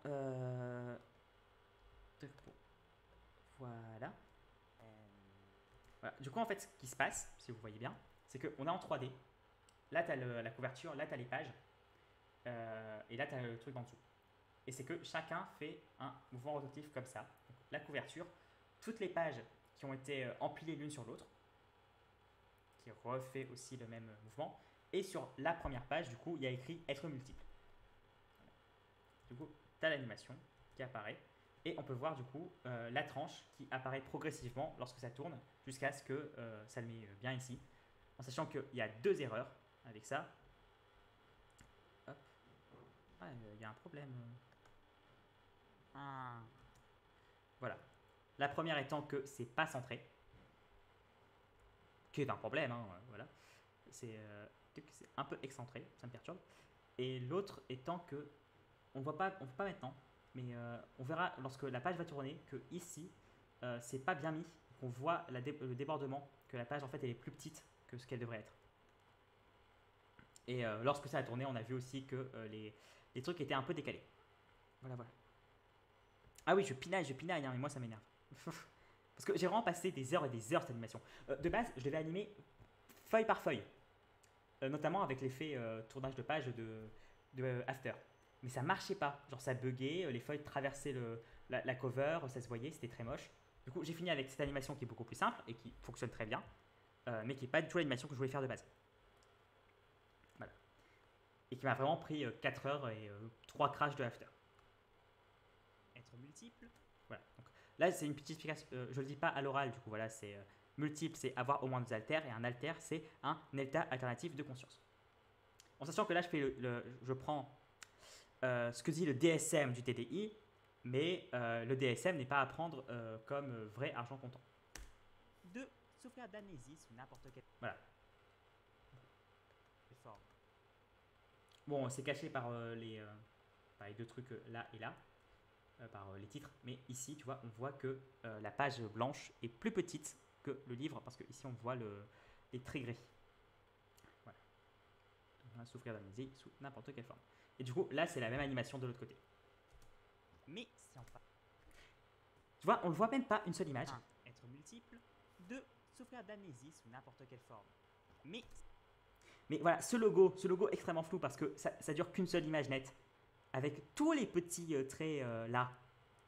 Voilà. Voilà. Du coup, en fait, ce qui se passe, si vous voyez bien, c'est qu'on est en 3D. Là, tu as la couverture, là, tu as les pages. Et là, tu as le truc en dessous. Et c'est que chacun fait un mouvement rotatif comme ça. Donc, la couverture, toutes les pages qui ont été empilées l'une sur l'autre, qui refait aussi le même mouvement. Et sur la première page, du coup, il y a écrit être multiple. Voilà. Du coup, tu as l'animation qui apparaît. Et on peut voir du coup la tranche qui apparaît progressivement lorsque ça tourne, jusqu'à ce que ça le met bien ici. En sachant qu'il y a 2 erreurs avec ça. Hop. Ah, il y a un problème. Voilà. La première étant que c'est pas centré. Qui est un problème, hein, voilà. C'est un peu excentré, ça me perturbe. Et l'autre étant que on voit pas maintenant, mais on verra lorsque la page va tourner que ici c'est pas bien mis, qu'on voit le débordement, que la page en fait elle est plus petite que ce qu'elle devrait être. Et lorsque ça a tourné, on a vu aussi que les trucs étaient un peu décalés. Voilà, voilà. Ah oui, je pinaille, hein, mais moi ça m'énerve. Parce que j'ai vraiment passé des heures et des heures cette animation. De base, je devais animer feuille par feuille. Notamment avec l'effet tournage de page de After. Mais ça marchait pas. Genre ça buguait, les feuilles traversaient la cover, ça se voyait, c'était très moche. Du coup, j'ai fini avec cette animation qui est beaucoup plus simple et qui fonctionne très bien. Mais qui n'est pas du tout l'animation que je voulais faire de base. Voilà. Et qui m'a vraiment pris 4 heures et 3 crashs de After. Être multiple. Voilà. Donc, là, c'est une petite explication. Je le dis pas à l'oral, du coup, voilà, c'est multiple, c'est avoir au moins 2 alters, et un alter, c'est un état alternatif de conscience. En sachant que là, je prends ce que dit le DSM du TDI, mais le DSM n'est pas à prendre comme vrai argent comptant. 2. Souffrir d'amnésie sous n'importe quelle Voilà. forme. Bon, c'est caché par les 2 trucs là et là. Par les titres, mais ici tu vois on voit que la page blanche est plus petite que le livre parce que ici on voit les traits gris. Voilà. On va souffrir d'amnésie sous n'importe quelle forme. Et du coup là c'est la même animation de l'autre côté. Mais si on parle. Tu vois, on le voit même pas une seule image. 1. Être multiple. 2. Souffrir d'amnésie sous n'importe quelle forme. Mais voilà, ce logo extrêmement flou parce que ça dure qu'une seule image nette. Avec tous les petits traits là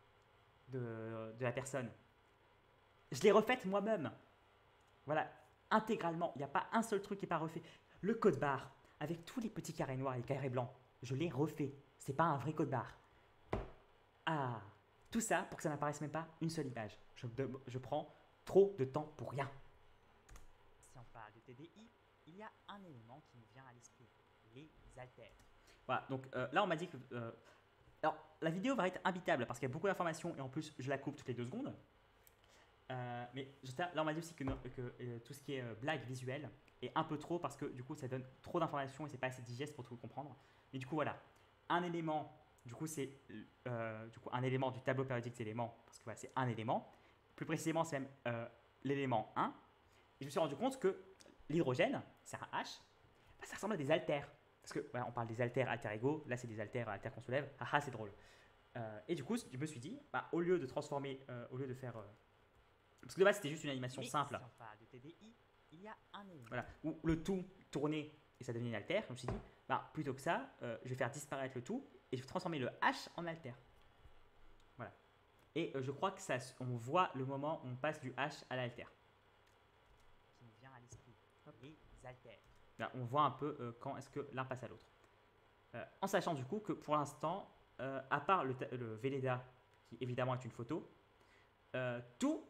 de la personne. Je l'ai refaite moi-même. Voilà, intégralement. Il n'y a pas un seul truc qui n'est pas refait. Le code barre, avec tous les petits carrés noirs et les carrés blancs, je l'ai refait. C'est pas un vrai code barre. Ah, tout ça pour que ça n'apparaisse même pas une seule image. Je prends trop de temps pour rien. Si on parle de TDI, il y a un élément qui nous vient à l'esprit, les haltères. Voilà, donc là on m'a dit que... alors la vidéo va être imbitable parce qu'il y a beaucoup d'informations et en plus je la coupe toutes les 2 secondes. Mais là on m'a dit aussi que tout ce qui est blague visuelle est un peu trop parce que du coup ça donne trop d'informations et c'est pas assez digeste pour tout comprendre. Mais du coup voilà, un élément, du coup c'est un élément du tableau périodique d'éléments parce que voilà, c'est un élément. Plus précisément c'est même l'élément 1. Et je me suis rendu compte que l'hydrogène, c'est un H, bah, ça ressemble à des haltères. Parce que voilà, on parle des haltères égaux, là c'est des haltères qu'on soulève, haha c'est drôle. Et du coup je me suis dit, bah, au lieu de transformer, au lieu de faire... parce que de base c'était juste une animation Mais simple. si on parle de TDI, il y a un élément. Voilà, où le tout tournait et ça devenait une haltère. Je me suis dit, bah, plutôt que ça, je vais faire disparaître le tout et je vais transformer le H en haltère. Voilà. Et je crois que ça, on voit le moment où on passe du H à l'haltère. Qui nous vient à l'esprit, les haltères. Là, on voit un peu quand est-ce que l'un passe à l'autre. En sachant du coup que pour l'instant, à part le Velleda, qui évidemment est une photo, tout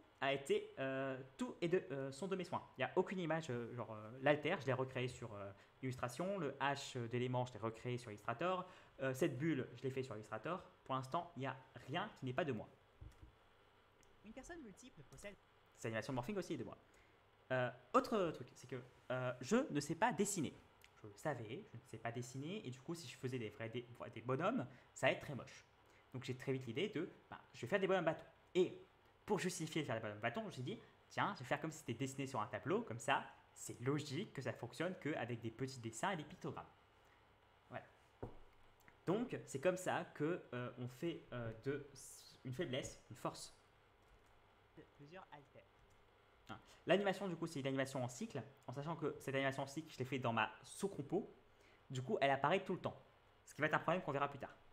sont de mes soins. Il n'y a aucune image, l'alter, je l'ai recréé sur Illustration, le H d'éléments, je l'ai recréé sur Illustrator, cette bulle, je l'ai fait sur Illustrator. Pour l'instant, il n'y a rien qui n'est pas de moi. Une personne multiple possède... Cette animation de morphing aussi est de moi. Autre truc, c'est que je ne sais pas dessiner. Je le savais, je ne sais pas dessiner, et du coup, si je faisais des bonhommes, ça va être très moche. Donc j'ai très vite l'idée de, je vais faire des bonhommes bâtons. Et pour justifier de faire des bonhommes bâtons, je me suis dit, tiens, je vais faire comme si c'était dessiné sur un tableau, comme ça, c'est logique que ça fonctionne qu'avec des petits dessins et des pictogrammes. Voilà. Donc c'est comme ça que on fait une faiblesse, une force. Plusieurs haltères. L'animation, du coup, c'est une animation en cycle, en sachant que cette animation en cycle, je l'ai fait dans ma sous-compo. Du coup, elle apparaît tout le temps. Ce qui va être un problème qu'on verra plus tard.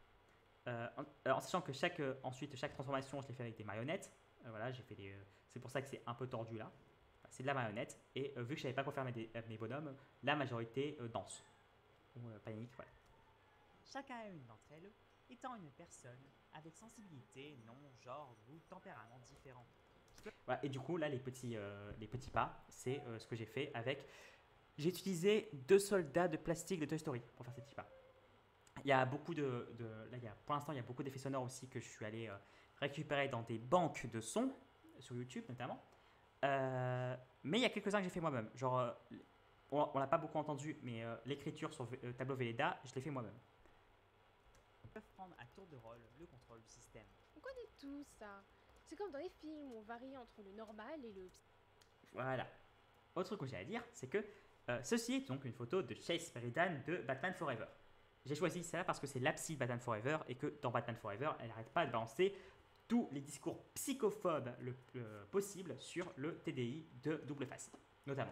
En sachant que chaque transformation, je l'ai fait avec des marionnettes. Voilà, j'ai fait c'est pour ça que c'est un peu tordu là. C'est de la marionnette. Et vu que je savais pas quoi faire mes bonhommes, la majorité danse. Ou panique, voilà. Chacun et une d'entre elles étant une personne avec sensibilité, nom, genre ou tempérament différents. Voilà, et du coup, là, les petits pas, c'est ce que j'ai fait avec... J'ai utilisé 2 soldats de plastique de Toy Story pour faire ces petits pas. Il y a beaucoup pour l'instant, il y a beaucoup d'effets sonores aussi que je suis allé récupérer dans des banques de sons, sur YouTube notamment. Mais il y a quelques-uns que j'ai fait moi-même. Genre, on l'a pas beaucoup entendu, mais l'écriture sur tableau Velleda, je l'ai fait moi-même. Ils peuvent prendre à tour de rôle le contrôle du système. On connaît tout ça. C'est comme dans les films où on varie entre le normal et le... Voilà. Autre truc que j'ai à dire, c'est que ceci est donc une photo de Chase Sheridan de Batman Forever. J'ai choisi ça parce que c'est la psy de Batman Forever et que dans Batman Forever, elle n'arrête pas de balancer tous les discours psychophobes le possible sur le TDI de Double Face, notamment.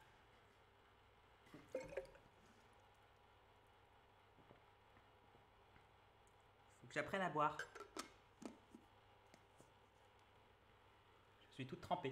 Faut que j'apprenne à boire. Je suis toute trempée.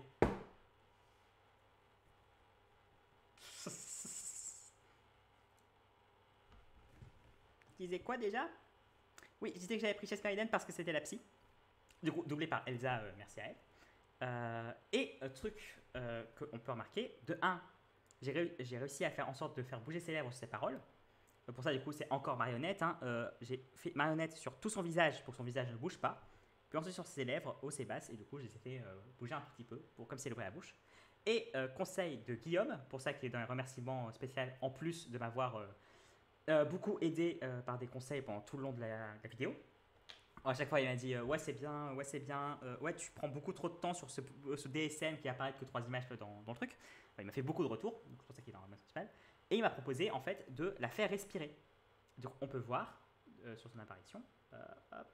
Tu disais quoi déjà? Oui, je disais que j'avais pris Chase Sheridan parce que c'était la psy. Du coup, doublée par Elsa, merci à elle. Et truc qu'on peut remarquer, de 1, j'ai réussi à faire en sorte de faire bouger ses lèvres sur ses paroles. Pour ça, du coup, c'est encore marionnette. J'ai fait marionnette sur tout son visage pour que son visage ne bouge pas. Puis ensuite sur ses lèvres, hausses et basses. Et du coup, je les ai fait bouger un petit peu pour comme si elle ouvrait la bouche. Et conseil de Guillaume, pour ça qu'il est dans les remerciements spéciaux, en plus de m'avoir beaucoup aidé par des conseils pendant tout le long de la vidéo. À chaque fois, il m'a dit ouais, c'est bien, ouais, tu prends beaucoup trop de temps sur ce DSM qui apparaît que 3 images dans le truc. Il m'a fait beaucoup de retours, donc c'est pour ça qu'il est dans la principale. Et il m'a proposé en fait de la faire respirer. Donc on peut voir sur son apparition, hop,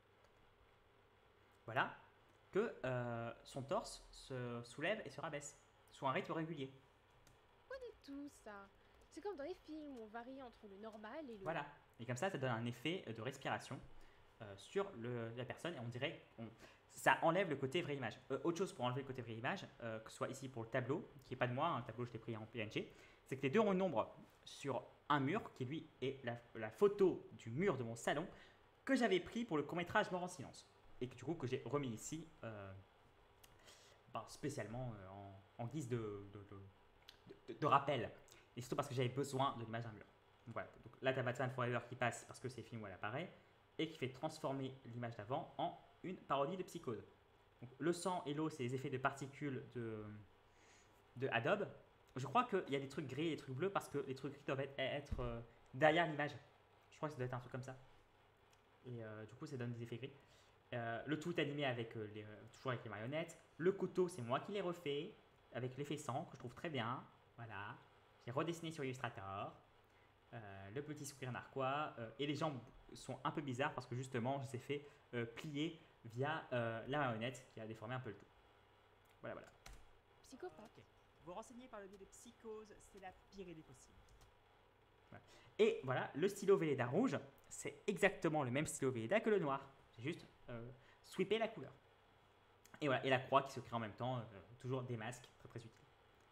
voilà, que son torse se soulève et se rabaisse sous un rythme régulier. On connaît tout ça. C'est comme dans les films où on varie entre le normal et le... Voilà, et comme ça donne un effet de respiration sur la personne et on dirait ça enlève le côté vraie image. Autre chose pour enlever le côté vraie image, que ce soit ici pour le tableau, qui n'est pas de moi, un tableau je l'ai pris en PNG, c'est que les deux renombres sur un mur qui lui est la photo du mur de mon salon que j'avais pris pour le court-métrage Mort en silence et que du coup que j'ai remis ici spécialement en guise de rappel et surtout parce que j'avais besoin de l'image d'un mur. Donc voilà, donc là t'as Batman Forever qui passe parce que c'est le film où elle apparaît et qui fait transformer l'image d'avant en une parodie de Psychose. Donc, le sang et l'eau, c'est les effets de particules de Adobe. Je crois qu'il y a des trucs gris et des trucs bleus parce que les trucs gris doivent être derrière l'image. Je crois que ça doit être un truc comme ça. Et du coup, ça donne des effets gris. Le tout est animé avec toujours avec les marionnettes. Le couteau, c'est moi qui l'ai refait avec l'effet sang que je trouve très bien. Voilà. J'ai redessiné sur Illustrator. Le petit sourire narquois. Et les jambes sont un peu bizarres parce que justement, je les ai fait plier via la marionnette qui a déformé un peu le tout. Voilà, voilà. Psychopathe. Ok. Vous renseignez par le biais de Psychose, c'est la pire idée possible. Voilà. Et voilà, le stylo Velleda rouge, c'est exactement le même stylo Velleda que le noir. C'est juste sweeper la couleur. Et voilà, et la croix qui se crée en même temps, toujours des masques, très très utile.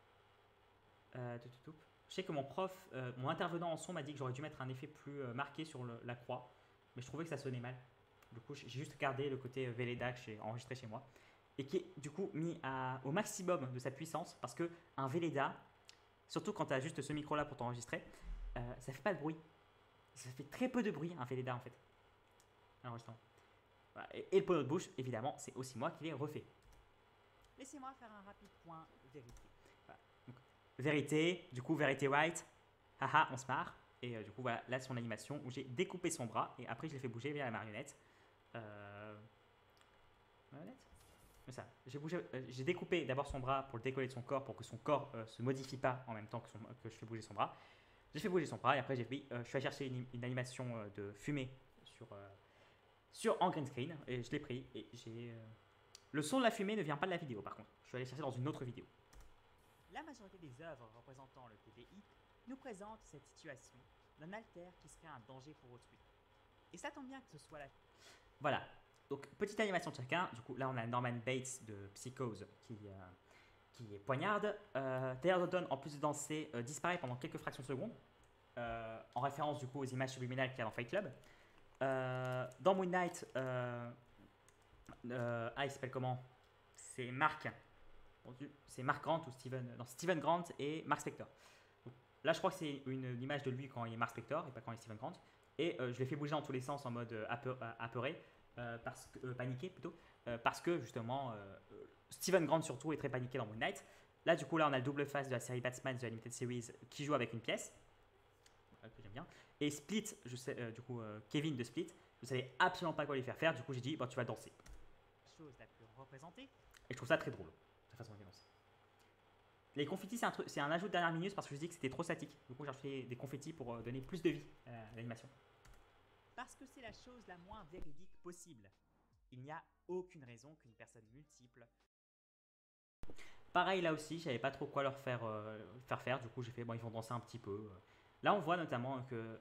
Je sais que mon prof, mon intervenant en son m'a dit que j'aurais dû mettre un effet plus marqué sur la croix, mais je trouvais que ça sonnait mal. Du coup, j'ai juste gardé le côté Velleda que j'ai enregistré chez moi et qui est du coup mis au maximum de sa puissance parce que un Velleda, surtout quand tu as juste ce micro là pour t'enregistrer, ça fait pas de bruit. Ça fait très peu de bruit un Velleda en fait. L'enregistrement. Voilà. Et le pono de bouche, évidemment, c'est aussi moi qui l'ai refait. Laissez-moi faire un rapide point vérité. Voilà. Donc, vérité, du coup vérité white, haha, on se marre. Et du coup voilà, là son animation où j'ai découpé son bras et après je l'ai fait bouger via la marionnette. Marionnette. C'est ça. J'ai découpé d'abord son bras pour le décoller de son corps pour que son corps se modifie pas en même temps que je fais bouger son bras. J'ai fait bouger son bras et après je suis allé chercher une animation de fumée en green screen et je l'ai pris et le son de la fumée ne vient pas de la vidéo par contre. Je suis allé chercher dans une autre vidéo. La majorité des œuvres représentant le TDI nous présentent cette situation d'un alter qui serait un danger pour autrui. Et ça tombe bien que ce soit la... Voilà. Donc, petite animation de chacun. Du coup, là, on a Norman Bates de Psychose qui est poignarde. Taylor Dodon, en plus de danser, disparaît pendant quelques fractions de secondes. En référence, du coup, aux images subliminales qu'il y a dans Fight Club. Dans Moon Knight, il s'appelle comment? C'est Mark Grant ou Steven. Non, Steven Grant et Mark Spector. Donc, là, je crois que c'est une image de lui quand il est Mark Spector et pas quand il est Steven Grant. Et je l'ai fait bouger dans tous les sens en mode apeuré. Paniqué plutôt, parce que justement Steven Grant surtout est très paniqué dans Moon Knight. Là du coup on a le double face de la série Batman de la Limited Series qui joue avec une pièce que j'aime bien, et Split, je sais, Kevin de Split, je savais absolument pas quoi lui faire faire, du coup j'ai dit bon tu vas danser, chose la plus représentée. et je trouve ça très drôle sa façon de danser. Les confettis c'est un ajout de dernière minute parce que je dis que c'était trop statique, du coup j'ai rajouté des confettis pour donner plus de vie à l'animation. Parce que c'est la chose la moins véridique possible. Il n'y a aucune raison qu'une personne multiple... Pareil là aussi, je savais pas trop quoi leur faire faire, du coup j'ai fait bon ils vont danser un petit peu. Là on voit notamment que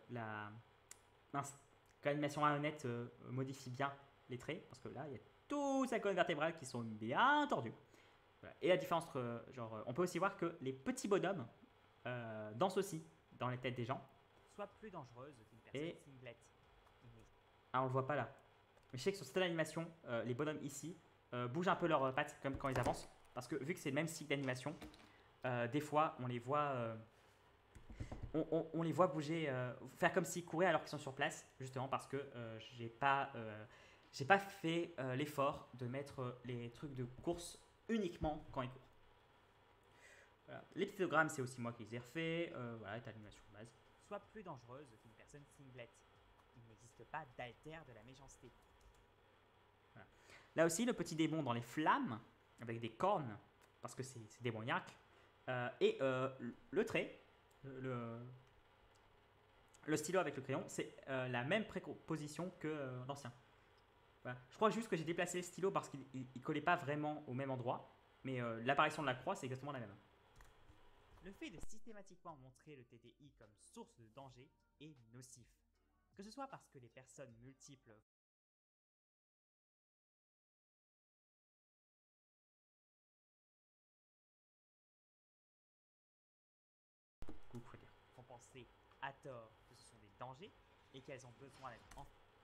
que l'animation marionnette modifie bien les traits, parce que là il y a toute sa colonne vertébrale qui sont bien tordues. Voilà. Et la différence entre, on peut aussi voir que les petits bonhommes dansent aussi dans les têtes des gens. soit plus dangereuse qu'une personne singlet. Ah, on le voit pas là. Mais je sais que sur certaines animations, les bonhommes ici bougent un peu leurs pattes comme quand ils avancent. Parce que vu que c'est le même cycle d'animation, des fois on les voit, on les voit bouger, faire comme s'ils couraient alors qu'ils sont sur place, justement parce que j'ai pas fait l'effort de mettre les trucs de course uniquement quand ils courent. Voilà. Les pictogrammes, c'est aussi moi qui les ai refaits. Voilà, t'as l'animation de base. Soit plus dangereuse qu'une personne singlet. Il n'existe pas d'alter de la méchanceté. Voilà. Là aussi, le petit démon dans les flammes, avec des cornes, parce que c'est démoniaque. Et le trait, le stylo avec le crayon, c'est la même préposition que l'ancien. Voilà. Je crois juste que j'ai déplacé le stylo parce qu'il ne collait pas vraiment au même endroit, mais l'apparition de la croix, c'est exactement la même. Le fait de systématiquement montrer le TDI comme source de danger est nocif. Que ce soit parce que les personnes multiples tort que ce sont des dangers et qu'elles ont besoin d'être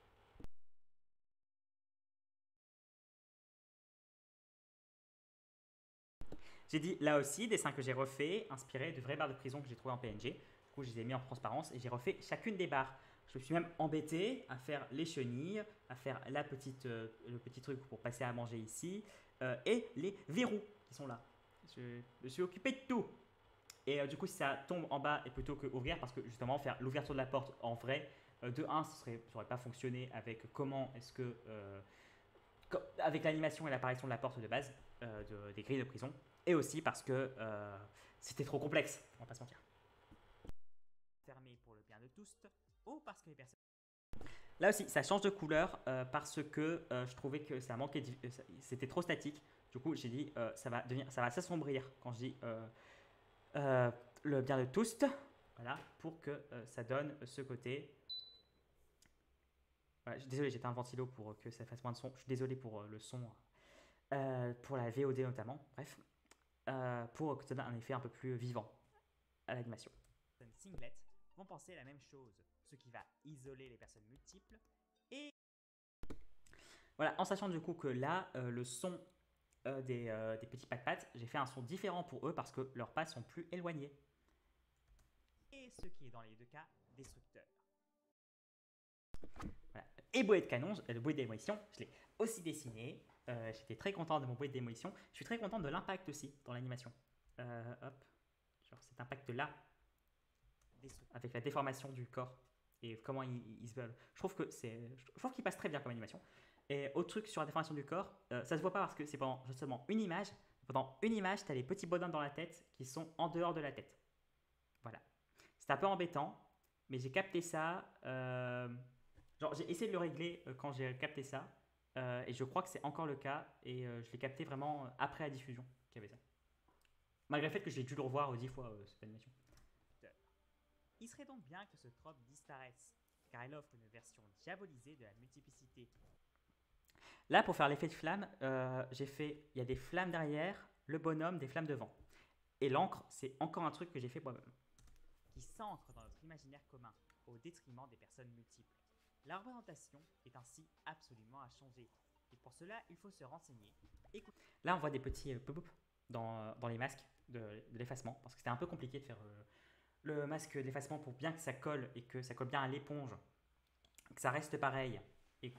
J'ai dit là aussi, dessin que j'ai refait, inspiré de vraies barres de prison que j'ai trouvées en PNG. Du coup, je les ai mis en transparence et j'ai refait chacune des barres. Je me suis même embêté à faire les chenilles, à faire le petit truc pour passer à manger ici, et les verrous qui sont là. Je me suis occupé de tout. Et du coup, si ça tombe en bas et plutôt que ouvrir, parce que justement, faire l'ouverture de la porte en vrai, de 1, ça n'aurait pas fonctionné avec comment est-ce que. Avec l'animation et l'apparition de la porte de base, des grilles de prison. Et aussi parce que c'était trop complexe, on va pas se mentir. fermées pour le bien de tous, ou parce que les personnes... Là aussi, ça change de couleur parce que je trouvais que ça manquait, c'était trop statique. Du coup, j'ai dit ça va s'assombrir quand je dis le bien de tous. Voilà, pour que ça donne ce côté. Voilà, désolé, j'éteins le ventilo pour que ça fasse moins de son. Je suis désolé pour le son, pour la VOD notamment. Bref, pour que ça donne un effet un peu plus vivant à l'animation. singlet vont penser la même chose, ce qui va isoler les personnes multiples et... Voilà, en sachant du coup que là, le son des petits pattes, j'ai fait un son différent pour eux parce que leurs pattes sont plus éloignées. Et ce qui est dans les deux cas destructeur. Voilà. Et bouée de canon, le bouée de démolition, je l'ai aussi dessiné. J'étais très content de mon bouée de démolition. Je suis très content de l'impact aussi dans l'animation. Hop, genre cet impact-là, avec la déformation du corps et comment il se veulent. Je trouve qu'il passe très bien comme animation. Et autre truc sur la déformation du corps, ça se voit pas parce que c'est pendant justement une image. Pendant une image, tu as les petits bonhommes dans la tête qui sont en dehors de la tête. Voilà. C'est un peu embêtant, mais j'ai capté ça. Genre, j'ai essayé de le régler quand j'ai capté ça. Et je crois que c'est encore le cas. Et je l'ai capté vraiment après la diffusion qu'il y avait ça. Malgré le fait que j'ai dû le revoir 10 fois cette animation. Il serait donc bien que ce trope disparaisse, car elle offre une version diabolisée de la multiplicité. Là, pour faire l'effet de flamme, il y a des flammes derrière, le bonhomme, des flammes devant. Et l'encre, c'est encore un truc que j'ai fait moi-même. Qui s'ancre dans notre imaginaire commun, au détriment des personnes multiples. La représentation est ainsi absolument à changer. Et pour cela, il faut se renseigner. Là, on voit des petits pop-up dans les masques de l'effacement, parce que c'était un peu compliqué de faire le masque d'effacement pour bien que ça colle et que ça colle bien à l'éponge, que ça reste pareil et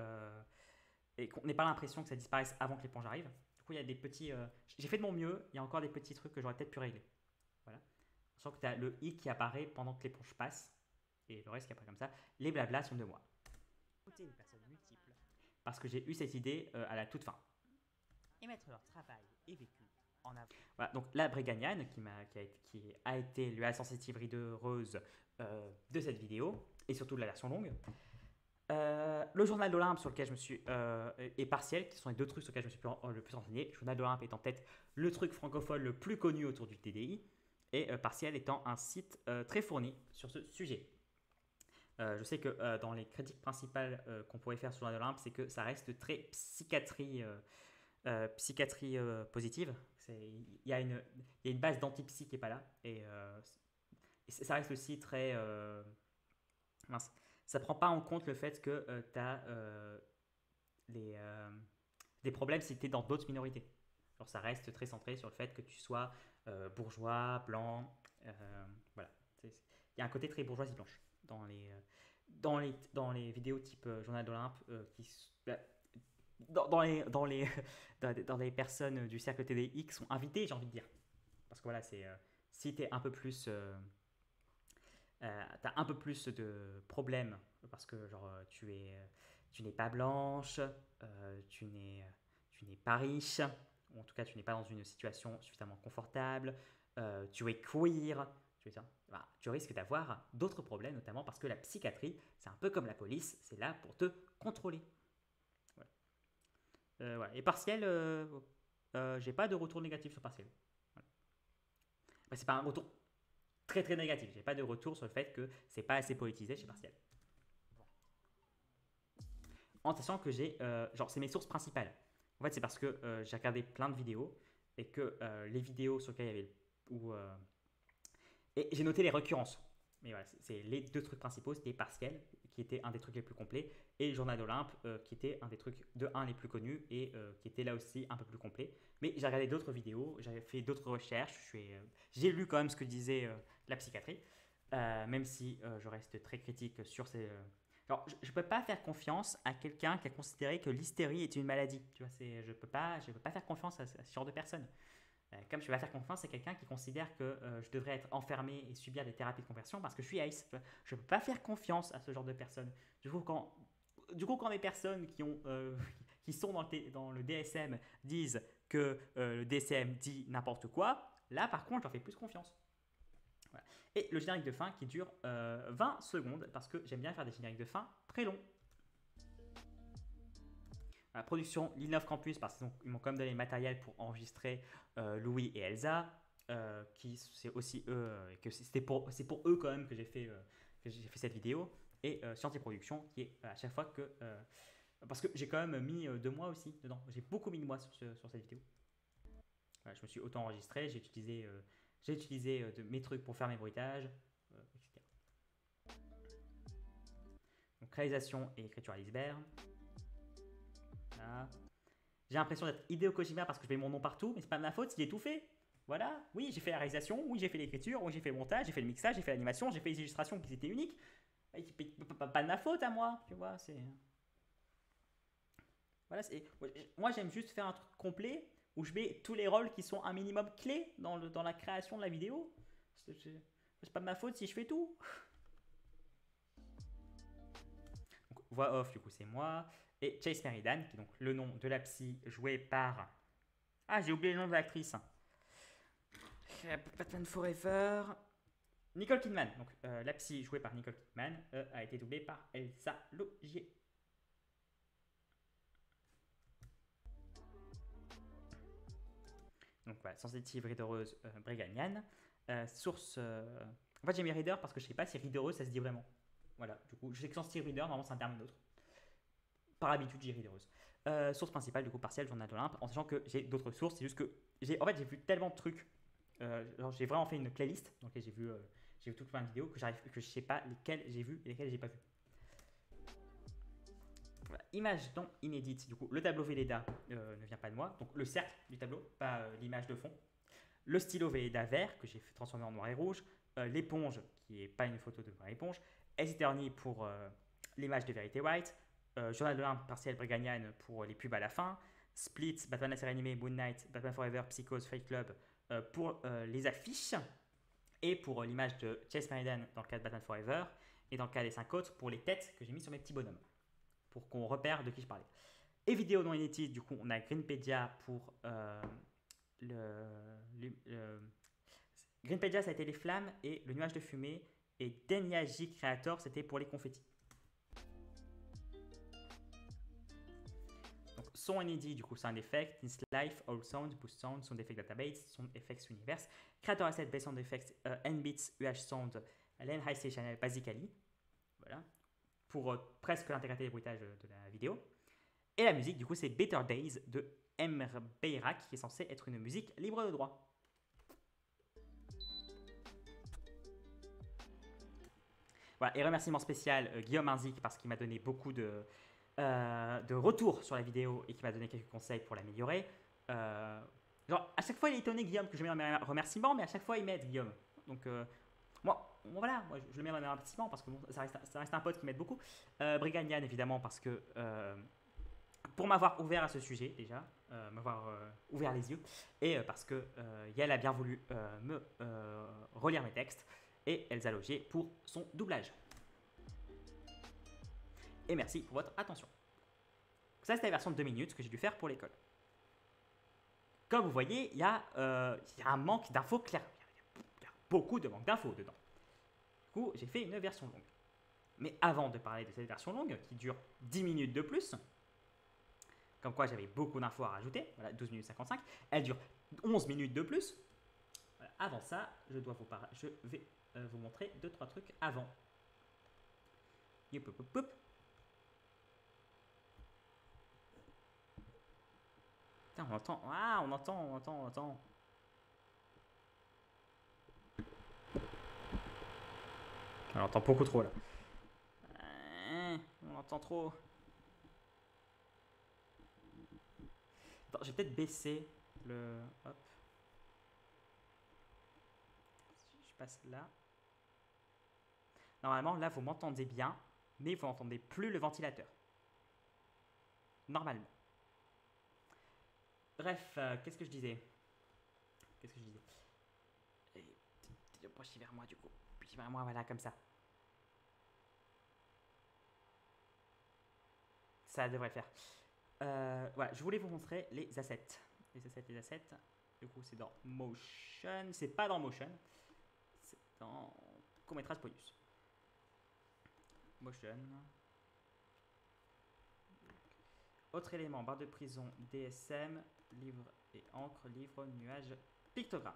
qu'on n'ait pas l'impression que ça disparaisse avant que l'éponge arrive. Du coup, il y a des petits... j'ai fait de mon mieux, il y a encore des petits trucs que j'aurais peut-être pu régler. Voilà. Sachant que tu as le i qui apparaît pendant que l'éponge passe, et le reste qui apparaît comme ça. Les blablas sont de moi. Côté des personnes multiples. Parce que j'ai eu cette idée à la toute fin. Et mettre leur travail et vécu en avant. Voilà, donc la Bregagnane, qui a été la sensitive rideuse de cette vidéo, et surtout de la version longue. Le journal d'Olympe sur lequel je me suis et Partiel, qui sont les deux trucs sur lesquels je me suis le plus renseigné. Le journal d'Olympe étant peut-être le truc francophone le plus connu autour du TDI, et Partiel étant un site très fourni sur ce sujet. Je sais que dans les critiques principales qu'on pourrait faire sur le journal d'Olympe, c'est que ça reste très psychiatrie positive. Il y a une base d'antipsy qui n'est pas là, et ça reste aussi très mince. Ça ne prend pas en compte le fait que tu as des problèmes si tu es dans d'autres minorités. Alors, ça reste très centré sur le fait que tu sois bourgeois, blanc. Voilà. Il y a un côté très bourgeoisie blanche dans les vidéos type Journal d'Olympe dans les personnes du cercle TDI qui sont invitées, j'ai envie de dire. Parce que voilà, si tu es un peu plus... t'as un peu plus de problèmes parce que genre tu n'es pas blanche, tu n'es pas riche, ou en tout cas tu n'es pas dans une situation suffisamment confortable, tu es queer, tu risques d'avoir d'autres problèmes, notamment parce que la psychiatrie, c'est un peu comme la police, c'est là pour te contrôler. Voilà. Et Partiel, j'ai pas de retour négatif sur Partiel. Voilà. Bah, c'est pas un retour très très négatif. J'ai pas de retour sur le fait que c'est pas assez politisé chez Partiel. En sachant que c'est mes sources principales. En fait, c'est parce que j'ai regardé plein de vidéos et que les vidéos sur lesquelles il y avait et j'ai noté les récurrences. Mais voilà, c'est les deux trucs principaux. C'était Partiel, qui était un des trucs les plus complets, et le Journal d'Olympe, qui était un des trucs de 1 les plus connus, et qui était là aussi un peu plus complet. Mais j'ai regardé d'autres vidéos, j'avais fait d'autres recherches, j'ai lu quand même ce que disait la psychiatrie, même si je reste très critique sur ces... Alors, je ne peux pas faire confiance à quelqu'un qui a considéré que l'hystérie est une maladie. Tu vois, je ne peux pas faire confiance à ce genre de personnes. Comme je ne vais pas faire confiance à quelqu'un qui considère que je devrais être enfermé et subir des thérapies de conversion parce que je suis ace. Je ne peux pas faire confiance à ce genre de personnes. Du coup, quand des personnes qui sont dans le DSM disent que le DSM dit n'importe quoi, là, par contre, je leur fais plus confiance. Voilà. Et le générique de fin qui dure 20 secondes parce que j'aime bien faire des génériques de fin très longs. La production Lille Campus parce qu'ils m'ont quand même donné le matériel pour enregistrer Louis et Elsa, qui c'est aussi eux, que c'est pour eux quand même que j'ai fait cette vidéo, et Sciences et Production qui est à chaque fois que parce que j'ai quand même mis 2 mois aussi dedans, j'ai beaucoup mis de mois sur cette vidéo. Voilà, je me suis auto-enregistré, j'ai utilisé mes trucs pour faire mes bruitages, etc. Donc réalisation et écriture à l'iceberg. Voilà. J'ai l'impression d'être Hideo Kojima parce que je mets mon nom partout, mais c'est pas de ma faute, il est tout fait. Voilà, oui, j'ai fait la réalisation, oui, j'ai fait l'écriture, oui, j'ai fait le montage, j'ai fait le mixage, j'ai fait l'animation, j'ai fait les illustrations qui étaient uniques. Pas de ma faute à moi, tu vois, c'est... Voilà, moi j'aime juste faire un truc complet où je mets tous les rôles qui sont un minimum clés dans la création de la vidéo. C'est pas de ma faute si je fais tout. Donc, voix off, du coup, c'est moi. Et Chase Meridan, qui est donc le nom de la psy jouée par... Ah, j'ai oublié le nom de l'actrice. Batman Forever. Nicole Kidman. Donc, la psy jouée par Nicole Kidman a été doublée par Elsa Logier. Donc voilà, sensitive, ridereuse, Briganiane. Source... En fait, j'ai mis reader parce que je sais pas si ridereuse ça se dit vraiment. Voilà, du coup, je sais que sensitive reader, normalement c'est un terme neutre. Par habitude, j'ai ridereuse. Source principale, du coup, Partiel, Journal d'Olympe, en sachant que j'ai d'autres sources. C'est juste que j'ai vu tellement de trucs. J'ai vraiment fait une playlist dans laquelle j'ai vu toutes plein de vidéos que je sais pas lesquelles j'ai vu et lesquelles j'ai pas vu. Voilà. Image donc inédite. Du coup, le tableau Velleda ne vient pas de moi. Donc le cercle du tableau, pas l'image de fond. Le stylo Velleda vert que j'ai transformé en noir et rouge. L'éponge qui est pas une photo de vraie éponge. Eterni pour l'image de Vérité White. Journal de l'Olympe, Partiel, Briganian pour les pubs à la fin. Split, Batman la série animée, Moon Knight, Batman Forever, Psychose, Fight Club pour les affiches. Et pour l'image de Chase Meridan dans le cas de Batman Forever. Et dans le cas des 5 autres pour les têtes que j'ai mis sur mes petits bonhommes. Pour qu'on repère de qui je parlais. Et vidéo non inédite, du coup, on a Greenpedia pour Greenpedia, ça a été les flammes et le nuage de fumée. Et Denyaji Creator, c'était pour les confettis. Donc, son inédit, du coup, Sound Effect, This Life, All Sound, Boost Sound, Sound Effect Database, Sound Effects Universe, Creator Asset, Base Sound Effects, NBeats, UH Sound, Len High Stage Channel, Basically. Voilà. Pour presque l'intégralité des bruitages de la vidéo. Et la musique, du coup, c'est Better Days de Emre Beyrak, qui est censé être une musique libre de droit. Voilà, et remerciement spécial Guillaume Inzik parce qu'il m'a donné beaucoup de retours sur la vidéo et qui m'a donné quelques conseils pour l'améliorer. Genre, à chaque fois, il est étonné, Guillaume, que je mets dans mes remerciements, mais à chaque fois, il m'aide, Guillaume. Donc, moi, je le mets dans mes remerciements parce que bon, ça reste un pote qui m'aide beaucoup. Briganian, évidemment, parce que pour m'avoir ouvert à ce sujet, déjà, m'avoir ouvert les yeux, et parce que Yael a bien voulu me relire mes textes, et Elsa Logier pour son doublage. Et merci pour votre attention. Ça, c'était la version de 2 minutes que j'ai dû faire pour l'école. Comme vous voyez, il y a un manque d'infos clair. Il y a beaucoup de manque d'infos dedans. Du coup, j'ai fait une version longue. Mais avant de parler de cette version longue, qui dure 10 minutes de plus, comme quoi j'avais beaucoup d'infos à rajouter, voilà, 12 minutes 55, elle dure 11 minutes de plus. Voilà, avant ça, je vais vous montrer 2-3 trucs avant. Youp, youp, youp, youp. Putain, on entend. Ah, on entend. On entend beaucoup trop là. On entend trop. Attends, je vais peut-être baisser le... Hop. Je passe là. Normalement, là, vous m'entendez bien, mais vous n'entendez plus le ventilateur. Normalement. Bref, qu'est-ce que je disais? Pencher vers moi, du coup. Pencher vers moi, voilà, comme ça. Ça devrait le faire. Voilà, je voulais vous montrer les assets. Les assets. Du coup, c'est dans Motion. C'est pas dans Motion. C'est dans court-métrage bonus. Motion. Autre élément, barre de prison, DSM, livre et encre, livre, nuage, pictogramme.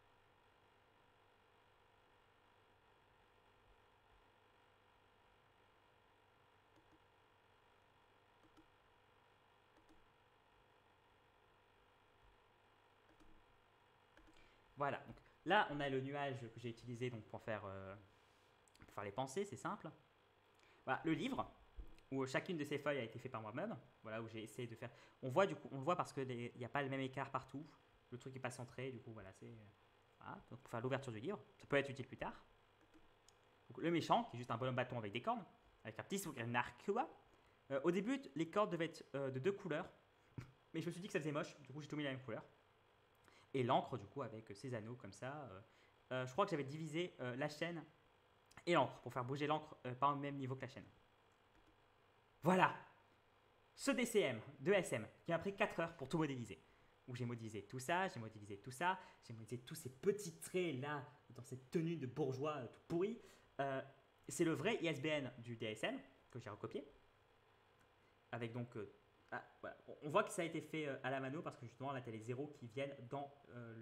Voilà, donc là on a le nuage que j'ai utilisé donc, pour faire les pensées, c'est simple. Voilà, le livre, où chacune de ces feuilles a été faite par moi-même, voilà, où j'ai essayé de faire... On voit parce qu'il n'y a pas le même écart partout, le truc n'est pas centré, du coup voilà, c'est... Voilà, donc pour faire l'ouverture du livre, ça peut être utile plus tard. Donc, le méchant, qui est juste un bonhomme bâton avec des cornes, avec un petit sourire narquois. Au début, les cordes devaient être de 2 couleurs, mais je me suis dit que ça faisait moche, du coup j'ai tout mis la même couleur. Et l'encre, du coup, avec ces anneaux comme ça. Je crois que j'avais divisé la chaîne et l'encre pour faire bouger l'encre pas au même niveau que la chaîne. Voilà. Ce DCM de SM qui m'a pris 4 heures pour tout modéliser. Où j'ai modélisé tout ça, j'ai modélisé tout ça, j'ai modélisé tous ces petits traits là, dans cette tenue de bourgeois tout pourri. C'est le vrai ISBN du DSM que j'ai recopié. Avec donc... voilà. On voit que ça a été fait à la mano parce que justement là tu as les zéros qui viennent dans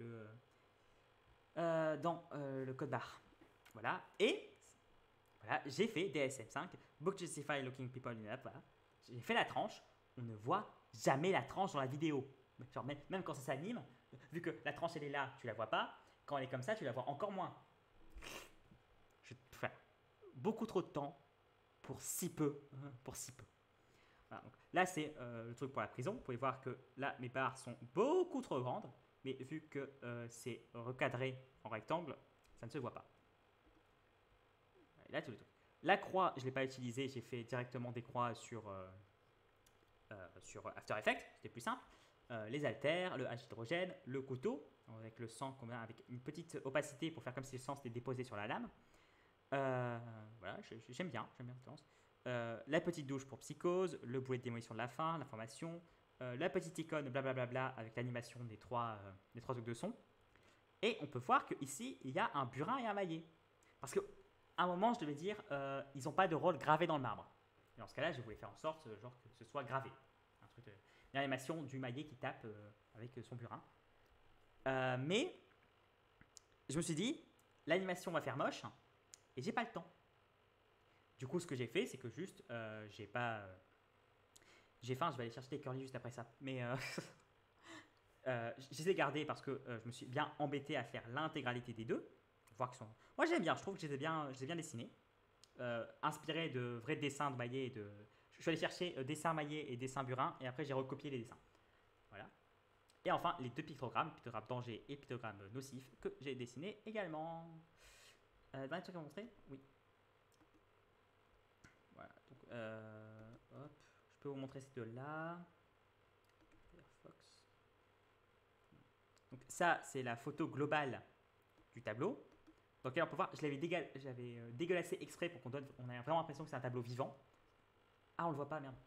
le code barre. Voilà. Et voilà, j'ai fait DSM5, Book Justify Looking People in Up. Voilà. J'ai fait la tranche. On ne voit jamais la tranche dans la vidéo. Genre, même quand ça s'anime, vu que la tranche elle est là, tu la vois pas. Quand elle est comme ça, tu la vois encore moins. Enfin, beaucoup trop de temps pour si peu. Voilà, donc là, c'est le truc pour la prison. Vous pouvez voir que là, mes barres sont beaucoup trop grandes. Mais vu que c'est recadré en rectangle, ça ne se voit pas. Et là, tout le truc. La croix, je ne l'ai pas utilisée. J'ai fait directement des croix sur After Effects. C'était plus simple. Les haltères, le H hydrogène, le couteau, avec le sang, avec une petite opacité pour faire comme si le sang s'était déposé sur la lame. Voilà, j'aime bien l'expérience. La petite douche pour psychose, le boulet de démolition de la fin, l'information, la petite icône blablabla avec l'animation des trois trucs de son. Et on peut voir qu'ici, il y a un burin et un maillet. Parce qu'à un moment, je devais dire, ils n'ont pas de rôle gravé dans le marbre. Et dans ce cas-là, je voulais faire en sorte genre, que ce soit gravé. Une animation du maillet qui tape avec son burin. Mais je me suis dit, l'animation va faire moche et j'ai pas le temps. Du coup, ce que j'ai fait, c'est que juste, j'ai faim, je vais aller chercher des curly juste après ça. Mais je les ai gardés parce que je me suis bien embêté à faire l'intégralité des deux. Voir qu'ils sont... Moi, j'aime bien, je trouve que je les ai bien dessinés. Inspiré de vrais dessins de maillet et de... Je suis allé chercher dessin maillet et dessin burin et après j'ai recopié les dessins. Voilà. Et enfin, les deux pictogrammes, pictogramme danger et pictogramme nocif, que j'ai dessinés également. Dernier truc à montrer? Oui. Voilà, donc hop, je peux vous montrer ces deux-là. Firefox. Donc ça, c'est la photo globale du tableau. Donc là, on peut voir, j'avais dégueulassé exprès pour on ait vraiment l'impression que c'est un tableau vivant. Ah, on le voit pas, merde.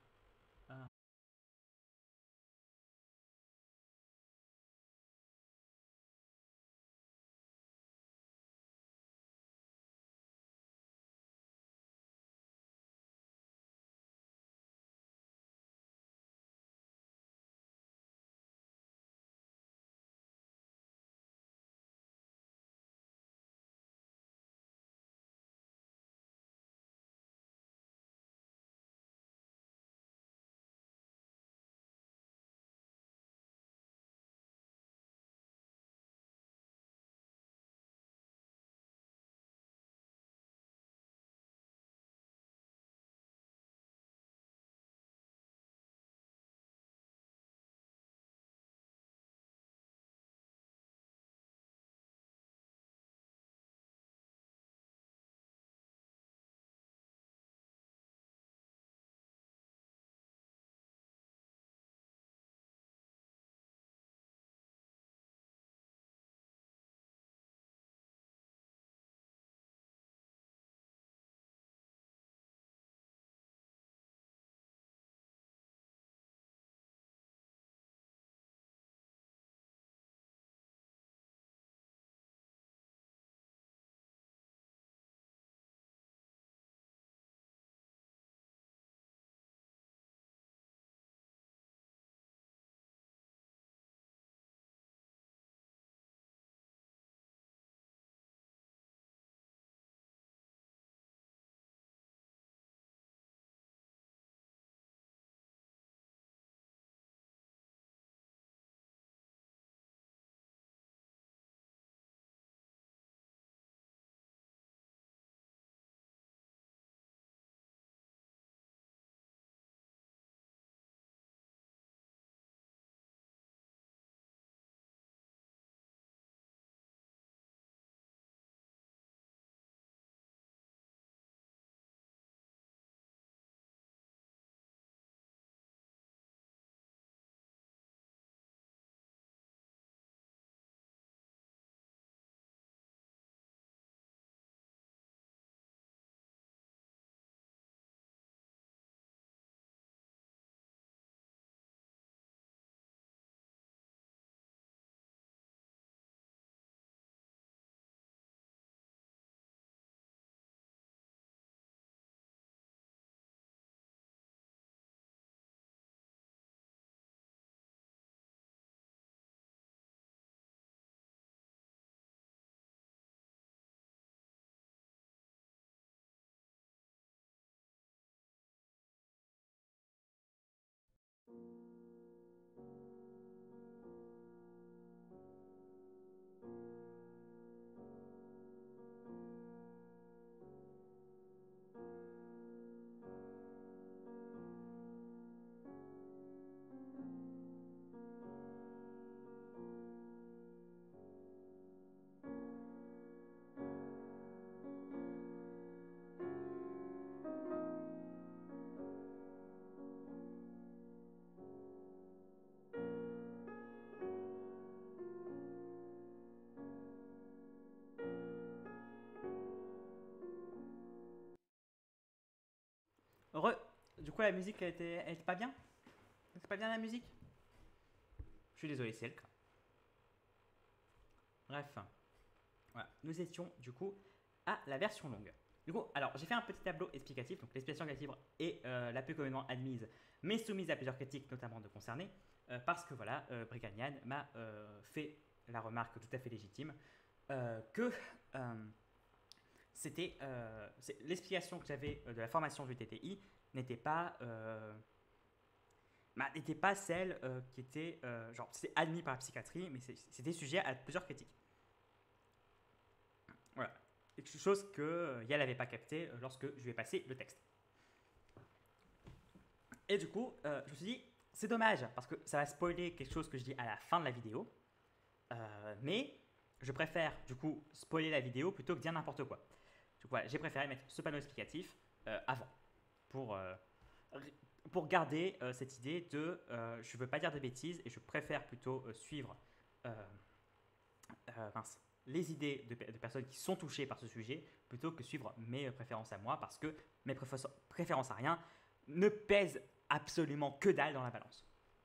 Pourquoi la musique elle était pas bien? C'est pas bien la musique? Je suis désolé, c'est le cas. Bref, voilà. Nous étions du coup à la version longue. Du coup, alors j'ai fait un petit tableau explicatif, donc l'explication créative est la plus communément admise, mais soumise à plusieurs critiques, notamment de concernés, parce que voilà, Briganian m'a fait la remarque tout à fait légitime que l'explication que j'avais de la formation du TTI n'était pas n'était pas celle qui était genre c'est admis par la psychiatrie, mais c'était sujet à plusieurs critiques. Voilà. Quelque chose que Yael n'avait pas capté lorsque je lui ai passé le texte. Et du coup, je me suis dit, c'est dommage, parce que ça va spoiler quelque chose que je dis à la fin de la vidéo. Mais je préfère, du coup, spoiler la vidéo plutôt que dire n'importe quoi. Donc voilà, j'ai préféré mettre ce panneau explicatif avant. Pour garder cette idée de je ne veux pas dire de bêtises et je préfère plutôt suivre les idées de personnes qui sont touchées par ce sujet plutôt que suivre mes préférences à moi, parce que mes préférences à rien ne pèsent absolument que dalle dans la balance.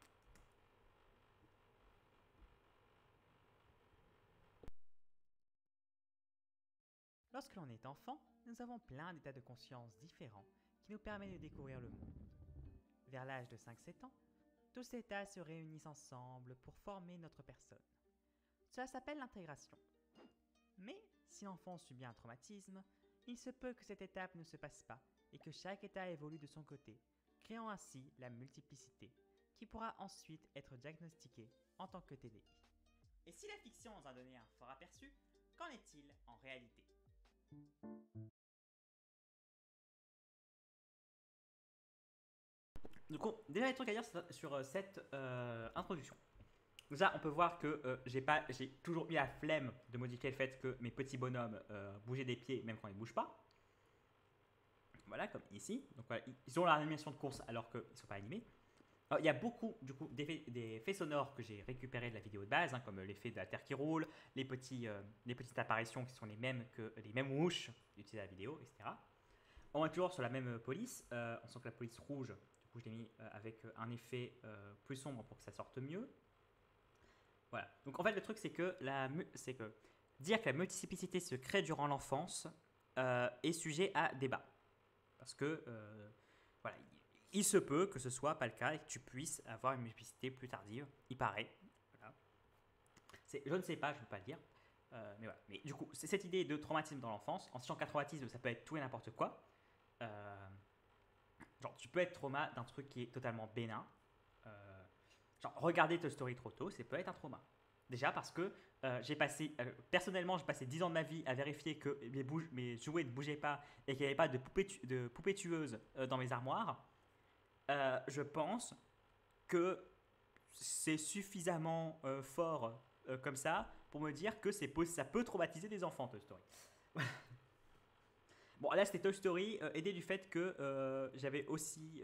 Lorsque l'on est enfant, nous avons plein d'états de conscience différents qui nous permettent de découvrir le monde. Vers l'âge de 5-7 ans, tous ces états se réunissent ensemble pour former notre personne. Cela s'appelle l'intégration. Mais si l'enfant subit un traumatisme, il se peut que cette étape ne se passe pas et que chaque état évolue de son côté, créant ainsi la multiplicité, qui pourra ensuite être diagnostiquée en tant que TDI. Et si la fiction nous a donné un fort aperçu, qu'en est-il en réalité? Du coup, déjà des trucs à dire sur cette introduction. Déjà, on peut voir que j'ai toujours eu la flemme de modifier le fait que mes petits bonhommes bougeaient des pieds même quand ils ne bougent pas. Voilà, comme ici. Donc voilà, ils ont l'animation de course alors qu'ils ne sont pas animés. Alors, il y a beaucoup du coup d'effets sonores que j'ai récupérés de la vidéo de base, hein, comme l'effet de la terre qui roule, les petites apparitions qui sont les mêmes mouches utilisées à la vidéo, etc. On est toujours sur la même police. On sent que la police rouge, du coup je l'ai mis avec un effet plus sombre pour que ça sorte mieux. Voilà. Donc en fait le truc c'est que dire que la multiplicité se crée durant l'enfance est sujet à débat. Parce que voilà, il se peut que ce soit pas le cas et que tu puisses avoir une multiplicité plus tardive, il paraît. Voilà. Je ne sais pas, je ne peux pas le dire. Mais voilà. Mais du coup, c'est cette idée de traumatisme dans l'enfance, en sachant qu'un traumatisme ça peut être tout et n'importe quoi. Genre tu peux être trauma d'un truc qui est totalement bénin. Genre, regarder Toy Story trop tôt, ça peut être un trauma. Déjà parce que personnellement, j'ai passé 10 ans de ma vie à vérifier que mes jouets ne bougeaient pas et qu'il n'y avait pas de poupées tueuses dans mes armoires. Je pense que c'est suffisamment fort comme ça pour me dire que ça peut traumatiser des enfants, Toy Story. Bon, là, c'était Toy Story, aidé du fait que j'avais aussi...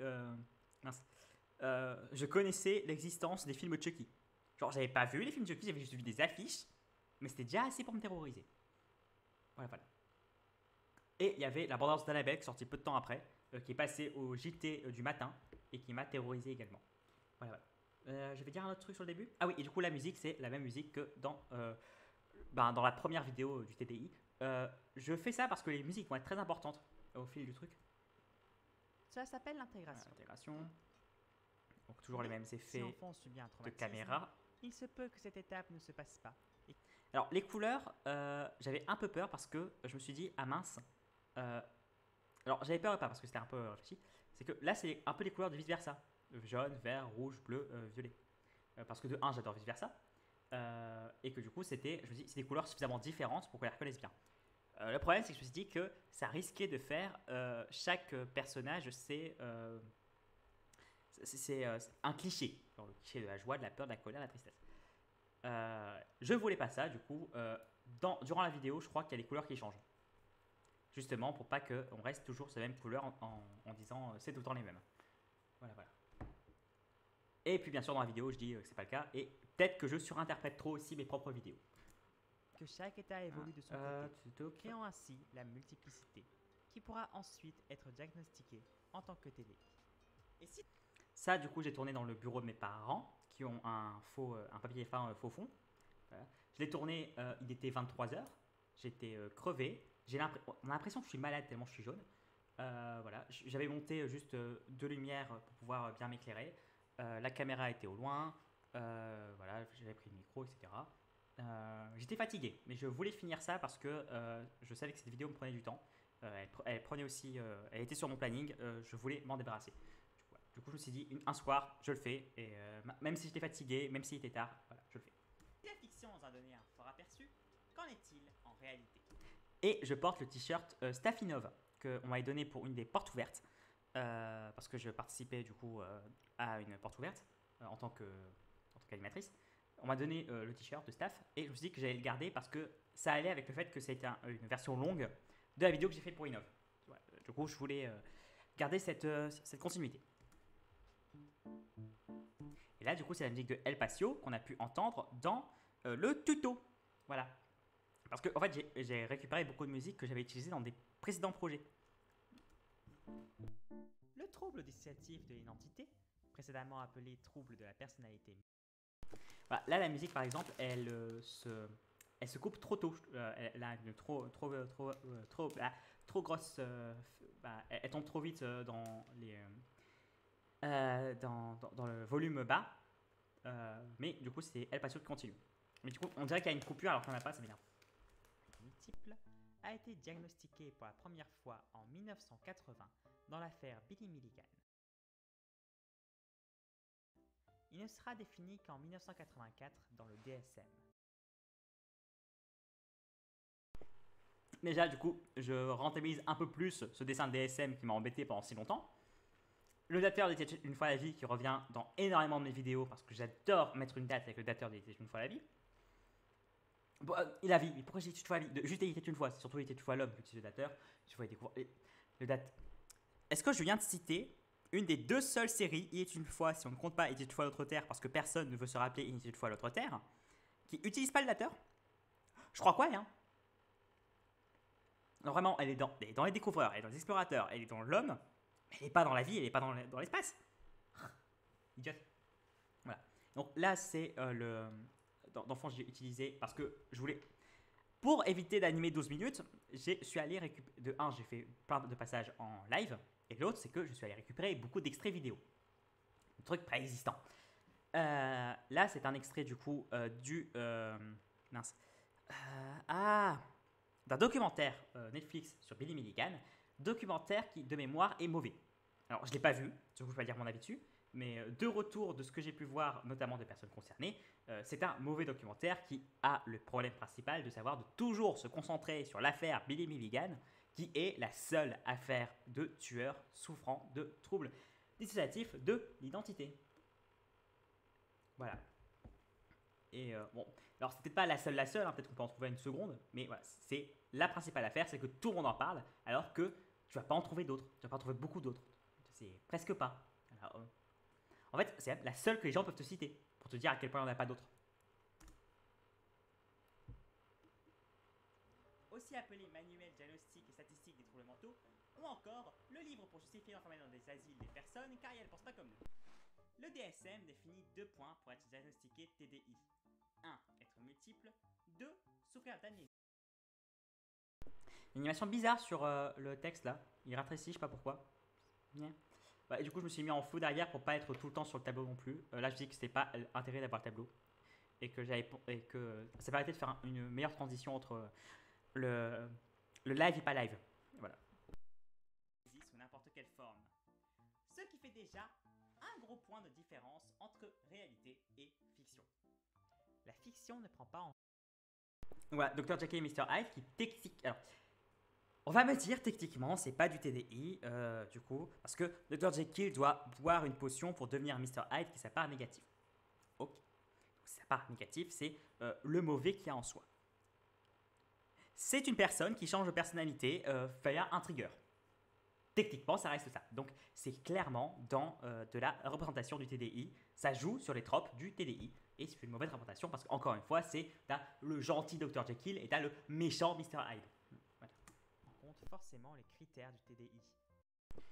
je connaissais l'existence des films Chucky. Genre, j'avais pas vu les films Chucky, j'avais juste vu des affiches, mais c'était déjà assez pour me terroriser. Voilà. Et il y avait la bande-annonce d'Annabelle qui est sortie peu de temps après, qui est passée au JT du matin et qui m'a terrorisé également. Voilà. Je vais dire un autre truc sur le début. Ah oui, et du coup, la musique, c'est la même musique que dans la première vidéo du TDI. Je fais ça parce que les musiques vont être très importantes au fil du truc. Cela s'appelle l'intégration. L'intégration. Donc toujours les mêmes effets de caméra. Il se peut que cette étape ne se passe pas. Alors les couleurs, j'avais un peu peur parce que je me suis dit, ah mince. Alors j'avais peur pas parce que c'était un peu réfléchi. C'est que là c'est un peu les couleurs de vice versa. Jaune, vert, rouge, bleu, violet. Parce que de 1 j'adore vice versa. Et que du coup je me dis c'est des couleurs suffisamment différentes pour qu'on les reconnaisse bien. Le problème c'est que je me suis dit que ça risquait de faire chaque personnage c'est un cliché, genre le cliché de la joie, de la peur, de la colère, de la tristesse. Je voulais pas ça, du coup, durant la vidéo, je crois qu'il y a les couleurs qui changent. Justement, pour pas qu'on reste toujours sur la même couleur en disant c'est tout le temps les mêmes. Voilà. Et puis, bien sûr, dans la vidéo, je dis que c'est pas le cas. Et peut-être que je surinterprète trop aussi mes propres vidéos. Que chaque état évolue de son côté, créant ainsi la multiplicité, qui pourra ensuite être diagnostiquée en tant que TDI. Et si Ça, du coup, j'ai tourné dans le bureau de mes parents qui ont un papier fin faux fond. Voilà. Je l'ai tourné, il était 23h. J'étais crevé. On a l'impression que je suis malade tellement je suis jaune. Voilà. J'avais monté juste deux lumières pour pouvoir bien m'éclairer. La caméra était au loin. Voilà, j'avais pris le micro, etc. J'étais fatigué, mais je voulais finir ça parce que je savais que cette vidéo me prenait du temps. Elle prenait aussi, elle était sur mon planning. Je voulais m'en débarrasser. Du coup, je me suis dit, un soir, je le fais. Et même si j'étais fatigué, même s'il était tard, voilà, je le fais. la fiction nous a donné un fort aperçu, qu'en est-il en réalité? Et je porte le t-shirt Staffinov qu'on m'avait donné pour une des portes ouvertes. Parce que je participais du coup à une porte ouverte en tant qu'animatrice. On m'a donné le t-shirt de Staff et je me suis dit que j'allais le garder parce que ça allait avec le fait que c'était une version longue de la vidéo que j'ai faite pour Innov. Ouais, du coup, je voulais garder cette continuité. Et là, du coup, c'est la musique de El Pasio qu'on a pu entendre dans le tuto. Voilà. Parce que, en fait, j'ai récupéré beaucoup de musique que j'avais utilisée dans des précédents projets. Le trouble dissociatif de l'identité, précédemment appelé trouble de la personnalité. Voilà, là, la musique, par exemple, elle se coupe trop tôt. Elle a une trop grosse. Elle tombe trop vite dans le volume bas. Mais du coup, c'est El Pasio qui continue. Mais du coup, on dirait qu'il y a une coupure alors qu'on n'a pas, ça m'énerve. Multiple a été diagnostiqué pour la première fois en 1980 dans l'affaire Billy Milligan. Il ne sera défini qu'en 1984 dans le DSM. Déjà, du coup, je rentabilise un peu plus ce dessin de DSM qui m'a embêté pendant si longtemps. Le dateur d'Était une fois la vie qui revient dans énormément de mes vidéos parce que j'adore mettre une date avec le dateur d'Était une fois la vie. Bon, il a vie, mais pourquoi j'ai dit une fois la vie? Juste il était une fois, c'est surtout il était une fois l'homme vu que c'est le dateur. Tu vois, il découvre. Le date. Est-ce que je viens de citer une des deux seules séries, Il était une fois, si on ne compte pas Il était une fois l'autre terre, parce que personne ne veut se rappeler Il était une fois l'autre terre, qui n'utilise pas le dateur? Je crois quoi, hein? Non, vraiment, elle est dans les découvreurs, elle est dans les explorateurs, elle est dans l'homme, mais elle n'est pas dans la vie, elle n'est pas dans l'espace. Idiote. Voilà. Donc là, c'est dans fond, j'ai utilisé parce que je voulais. Pour éviter d'animer 12 minutes, je suis allé récupérer. De un, j'ai fait plein de passages en live. Et l'autre, c'est que je suis allé récupérer beaucoup d'extraits vidéo. Un truc préexistant. Là, c'est un extrait du coup d'un documentaire Netflix sur Billy Milligan. Documentaire qui, de mémoire, est mauvais. Alors, je ne l'ai pas vu, du coup, je ne peux pas dire mon avis dessus. Mais de retour de ce que j'ai pu voir, notamment des personnes concernées, c'est un mauvais documentaire qui a le problème principal de savoir de toujours se concentrer sur l'affaire Billy Milligan, qui est la seule affaire de tueurs souffrant de troubles dissociatifs de l'identité. Voilà. Et bon, alors c'est peut-être pas la seule, hein, peut-être qu'on peut en trouver une seconde, mais voilà, c'est la principale affaire, c'est que tout le monde en parle, alors que tu vas pas en trouver d'autres, tu vas pas en trouver beaucoup d'autres. C'est presque pas. Alors, en fait, c'est la seule que les gens peuvent te citer, pour te dire à quel point il n'y en a pas d'autres. Aussi appelé Manuel diagnostic et statistique des troubles mentaux, ou encore le livre pour justifier l'enfermement dans des asiles des personnes car elles ne pensent pas comme nous. Le DSM définit 2 points pour être diagnostiqué TDI. 1. Être multiple. 2. Souffrir d'amnésie. Une animation bizarre sur le texte là, il rétrécit, je sais pas pourquoi. Bien. Bah, et du coup, je me suis mis en flou derrière pour pas être tout le temps sur le tableau non plus. Là, je dis que c'était pas intérêt d'avoir le tableau et que ça permettait de faire une meilleure transition entre le live et pas live. Voilà. Sous n'importe quelle forme. Ce qui fait déjà un gros point de différence entre réalité et fiction. La fiction ne prend pas en... Voilà, Dr. Jekyll et Mr. Hyde qui techniquement... Alors, on va me dire techniquement, c'est pas du TDI, du coup, parce que Dr. Jekyll doit boire une potion pour devenir Mr. Hyde qui est sa part négative. Ok. Donc, sa part négative, c'est le mauvais qu'il y a en soi. C'est une personne qui change de personnalité via un trigger. Techniquement, ça reste ça. Donc, c'est clairement dans de la représentation du TDI. Ça joue sur les tropes du TDI. Et c'est une mauvaise représentation parce qu'encore une fois, t'as le gentil Dr. Jekyll et t'as le méchant Mr. Hyde. On compte forcément les critères du TDI.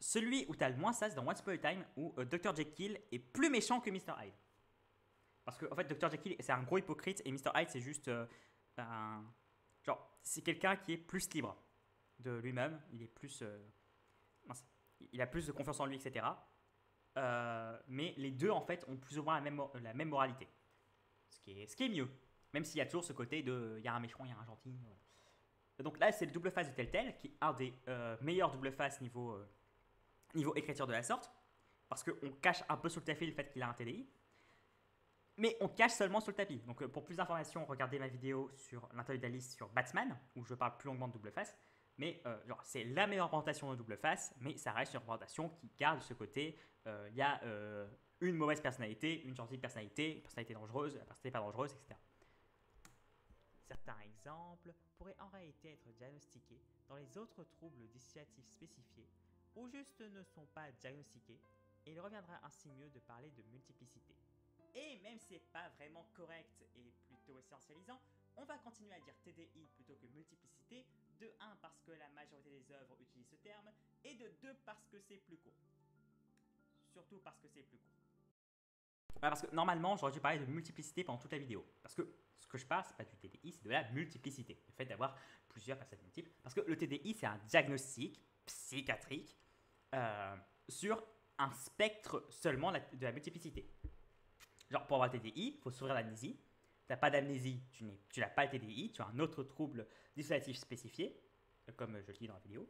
celui où tu as le moins ça, c'est dans Once Upon a Time, où Dr. Jekyll est plus méchant que Mr. Hyde. Parce que, en fait, Dr. Jekyll, c'est un gros hypocrite, et Mr. Hyde, c'est juste un. Genre, c'est quelqu'un qui est plus libre de lui-même, il est plus. Mince, il a plus de confiance en lui, etc. Mais les deux, en fait, ont plus ou moins la même moralité. Ce qui est mieux. Même s'il y a toujours ce côté de. Il y a un méchant, il y a un gentil. Voilà. Donc là, c'est le double face de Telltale, qui est un des meilleurs double face niveau écriture de la sorte. Parce qu'on cache un peu sous le tapis le fait qu'il a un TDI. Mais on cache seulement sous le tapis. Donc pour plus d'informations, regardez ma vidéo sur l'intérieur d'Alice sur Batman, où je parle plus longuement de double face. Mais c'est la meilleure représentation de double face, mais ça reste une représentation qui garde ce côté. Il y a une mauvaise personnalité, une gentille personnalité, une personnalité dangereuse, une personnalité pas dangereuse, etc. Certains exemples pourraient en réalité être diagnostiqués dans les autres troubles dissociatifs spécifiés ou juste ne sont pas diagnostiqués, et il reviendra ainsi mieux de parler de multiplicité. Et même si c'est pas vraiment correct et plutôt essentialisant, on va continuer à dire TDI plutôt que multiplicité, de 1 parce que la majorité des œuvres utilisent ce terme, et de 2 parce que c'est plus court. Surtout parce que c'est plus court. Ouais, parce que normalement, j'aurais dû parler de multiplicité pendant toute la vidéo. Parce que ce que je parle, c'est pas du TDI, c'est de la multiplicité. Le fait d'avoir plusieurs personnes multiples. Parce que le TDI, c'est un diagnostic psychiatrique sur un spectre seulement de la multiplicité. Genre, pour avoir le TDI, il faut s'ouvrir l'amnésie. Tu n'as pas d'amnésie, tu n'as pas le TDI, tu as un autre trouble dissociatif spécifié, comme je le dis dans la vidéo.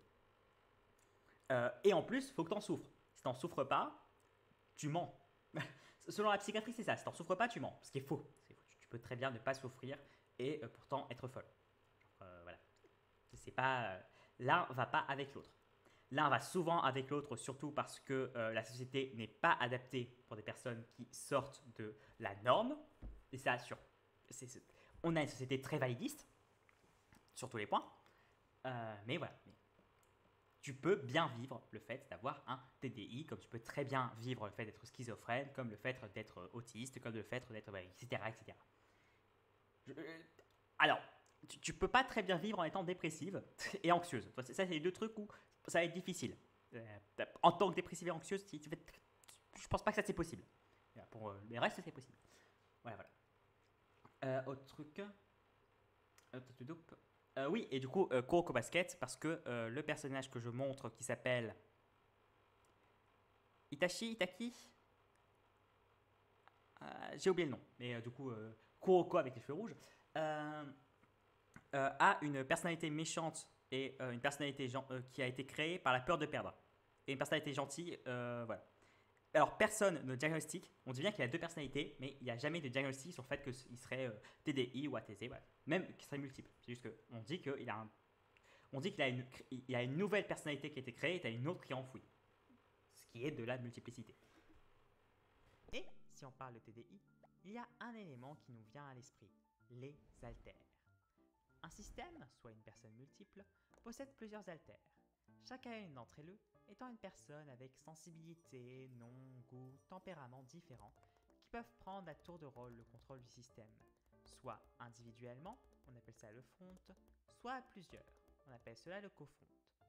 Et en plus, il faut que tu en souffres. Si tu n'en souffres pas, tu mens. Selon la psychiatrie, c'est ça. Si tu n'en souffres pas, tu mens. Ce qui est faux. Tu peux très bien ne pas souffrir et pourtant être folle. Voilà. C'est pas, l'un va pas avec l'autre. L'un va souvent avec l'autre, surtout parce que la société n'est pas adaptée pour des personnes qui sortent de la norme. Et ça, on a une société très validiste, sur tous les points. Mais voilà. Tu peux bien vivre le fait d'avoir un TDI, comme tu peux très bien vivre le fait d'être schizophrène, comme le fait d'être autiste, comme le fait d'être, etc. etc. Alors, tu peux pas très bien vivre en étant dépressive et anxieuse. Ça, c'est les deux trucs où ça va être difficile. En tant que dépressive et anxieuse, je pense pas que ça c'est possible. Pour les restes, c'est possible. Voilà. Autre truc. Oui, et du coup, Kuroko Basket, parce que le personnage que je montre qui s'appelle Itaki, j'ai oublié le nom, mais du coup, Kuroko avec les cheveux rouges, a une personnalité méchante et une personnalité qui a été créée par la peur de perdre. Et une personnalité gentille, voilà. Alors, personne ne diagnostique. On dit bien qu'il a deux personnalités, mais il n'y a jamais de diagnostic sur le fait qu'il serait TDI ou ATZ, voilà. Même qu'il serait multiple. C'est juste qu'on dit qu'il a une nouvelle personnalité qui a été créée et tu as une autre qui est enfouie. Ce qui est de la multiplicité. Et si on parle de TDI, il y a un élément qui nous vient à l'esprit, les altères. Un système, soit une personne multiple, possède plusieurs altères. Chacun d'entre eux étant une personne avec sensibilité, nom, goût, tempérament différents, qui peuvent prendre à tour de rôle le contrôle du système, soit individuellement, on appelle ça le front, soit à plusieurs, on appelle cela le cofront.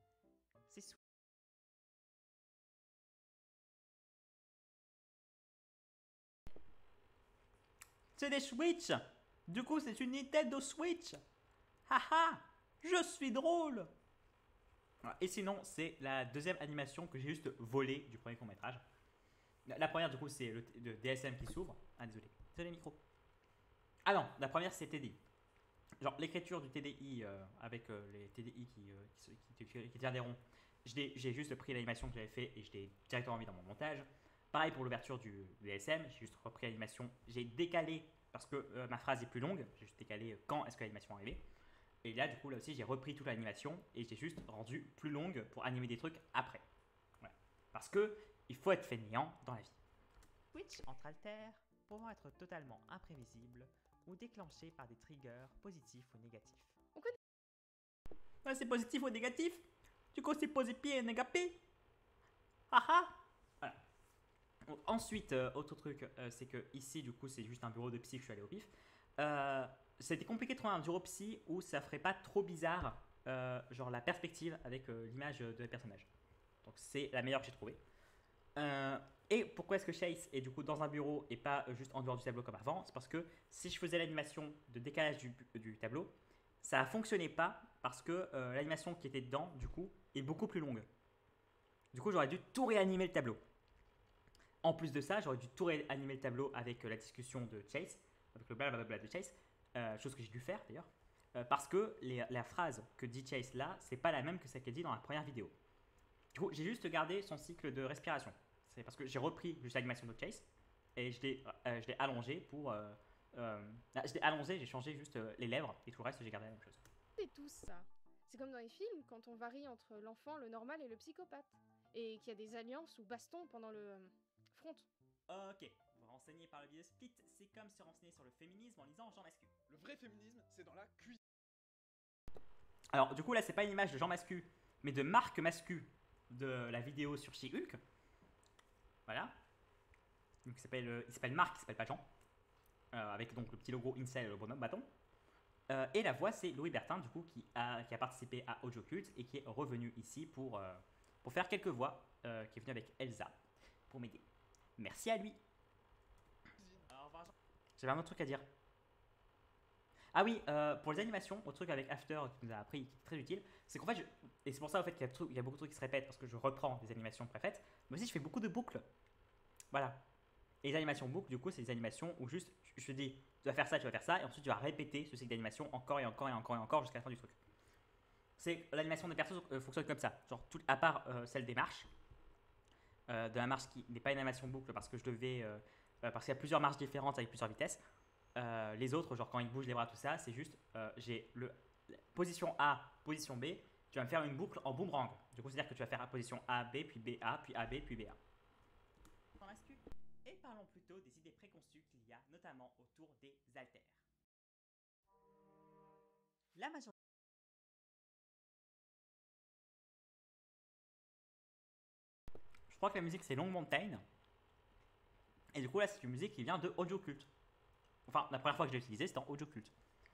C'est des Switch. Du coup, c'est une Nintendo Switch. Haha, je suis drôle. Et sinon, c'est la deuxième animation que j'ai juste volée du premier court-métrage. La première, du coup, c'est le DSM qui s'ouvre. Ah, désolé. C'est les micros. Ah non, la première, c'est TDI. Genre, l'écriture du TDI avec les TDI qui tiennent des ronds. J'ai juste pris l'animation que j'avais fait et je l'ai directement mis dans mon montage. Pareil pour l'ouverture du DSM. J'ai juste repris l'animation. J'ai décalé, parce que ma phrase est plus longue, j'ai juste décalé quand est-ce que l'animation arrivait. Et là, du coup, là aussi, j'ai repris toute l'animation et j'ai juste rendu plus longue pour animer des trucs après. Voilà. Parce que il faut être fainéant dans la vie. Switch entre altères pouvant être totalement imprévisibles ou déclenchés par des triggers positifs ou négatifs. Ouais, c'est positif ou négatif? Du coup, c'est positif et négatif. Haha. Voilà. Donc, ensuite, autre truc, c'est que ici, du coup, c'est juste un bureau de psy que je suis allé au pif. C'était compliqué de trouver un bureau psy où ça ferait pas trop bizarre, genre la perspective avec l'image de personnage. Donc c'est la meilleure que j'ai trouvée. Et pourquoi est-ce que Chase est du coup dans un bureau et pas juste en dehors du tableau comme avant? C'est parce que si je faisais l'animation de décalage du tableau, ça ne fonctionnait pas parce que l'animation qui était dedans, du coup, est beaucoup plus longue. Du coup, j'aurais dû tout réanimer le tableau. En plus de ça, j'aurais dû tout réanimer le tableau avec la discussion de Chase, avec le blablabla de Chase, chose que j'ai dû faire d'ailleurs, parce que la phrase que dit Chase là, c'est pas la même que celle qu'elle dit dans la première vidéo. Du coup, j'ai juste gardé son cycle de respiration. C'est parce que j'ai repris juste l'animation de Chase et je l'ai allongé pour. Je l'ai allongé, j'ai changé juste les lèvres et tout le reste, j'ai gardé la même chose. C'est tout ça. C'est comme dans les films, quand on varie entre l'enfant, le normal et le psychopathe. Et qu'il y a des alliances ou bastons pendant le front. Ok, vous renseigner par le biais de Split, c'est comme se renseigner sur le féminisme en lisant Jean Mascu. Le vrai féminisme, c'est dans la cuisine. Alors, du coup, là, c'est pas une image de Jean Mascu, mais de Marc Mascu de la vidéo sur She-Hulk. Voilà. Donc, il s'appelle Marc, il s'appelle pas Jean. Avec donc le petit logo Incel, le bonhomme bâton. Et la voix, c'est Louis Bertin, du coup, qui a participé à Audio Cult et qui est revenu ici pour faire quelques voix, qui est venu avec Elsa pour m'aider. Merci à lui. Au revoir, Jean. J'avais un autre truc à dire. Ah oui, pour les animations, autre truc avec After qui nous a appris, qui est très utile, c'est qu'en fait, et c'est pour ça en fait, qu'il y a beaucoup de trucs qui se répètent, parce que je reprends des animations préfaites, mais aussi je fais beaucoup de boucles. Voilà. Et les animations boucles, du coup, c'est des animations où juste, je te dis, tu vas faire ça, et ensuite tu vas répéter ce cycle d'animation encore et encore et encore et encore jusqu'à la fin du truc. L'animation des persos fonctionne comme ça, genre à part celle des marches, de la marche qui n'est pas une animation boucle parce que parce qu'il y a plusieurs marches différentes avec plusieurs vitesses. Les autres, genre quand ils bougent les bras, tout ça, c'est juste j'ai position A, position B, tu vas me faire une boucle en boomerang. Du coup, c'est-à-dire que tu vas faire la position A, B, puis BA, puis AB, puis BA. Et parlons plutôt des idées préconçues qu'il y a, notamment autour des haltères. La majorité. Je crois que la musique c'est Long Mountain. Et du coup, là, c'est une musique qui vient de Audio Cult. Enfin, la première fois que je l'ai utilisée, c'était en Audio Cult.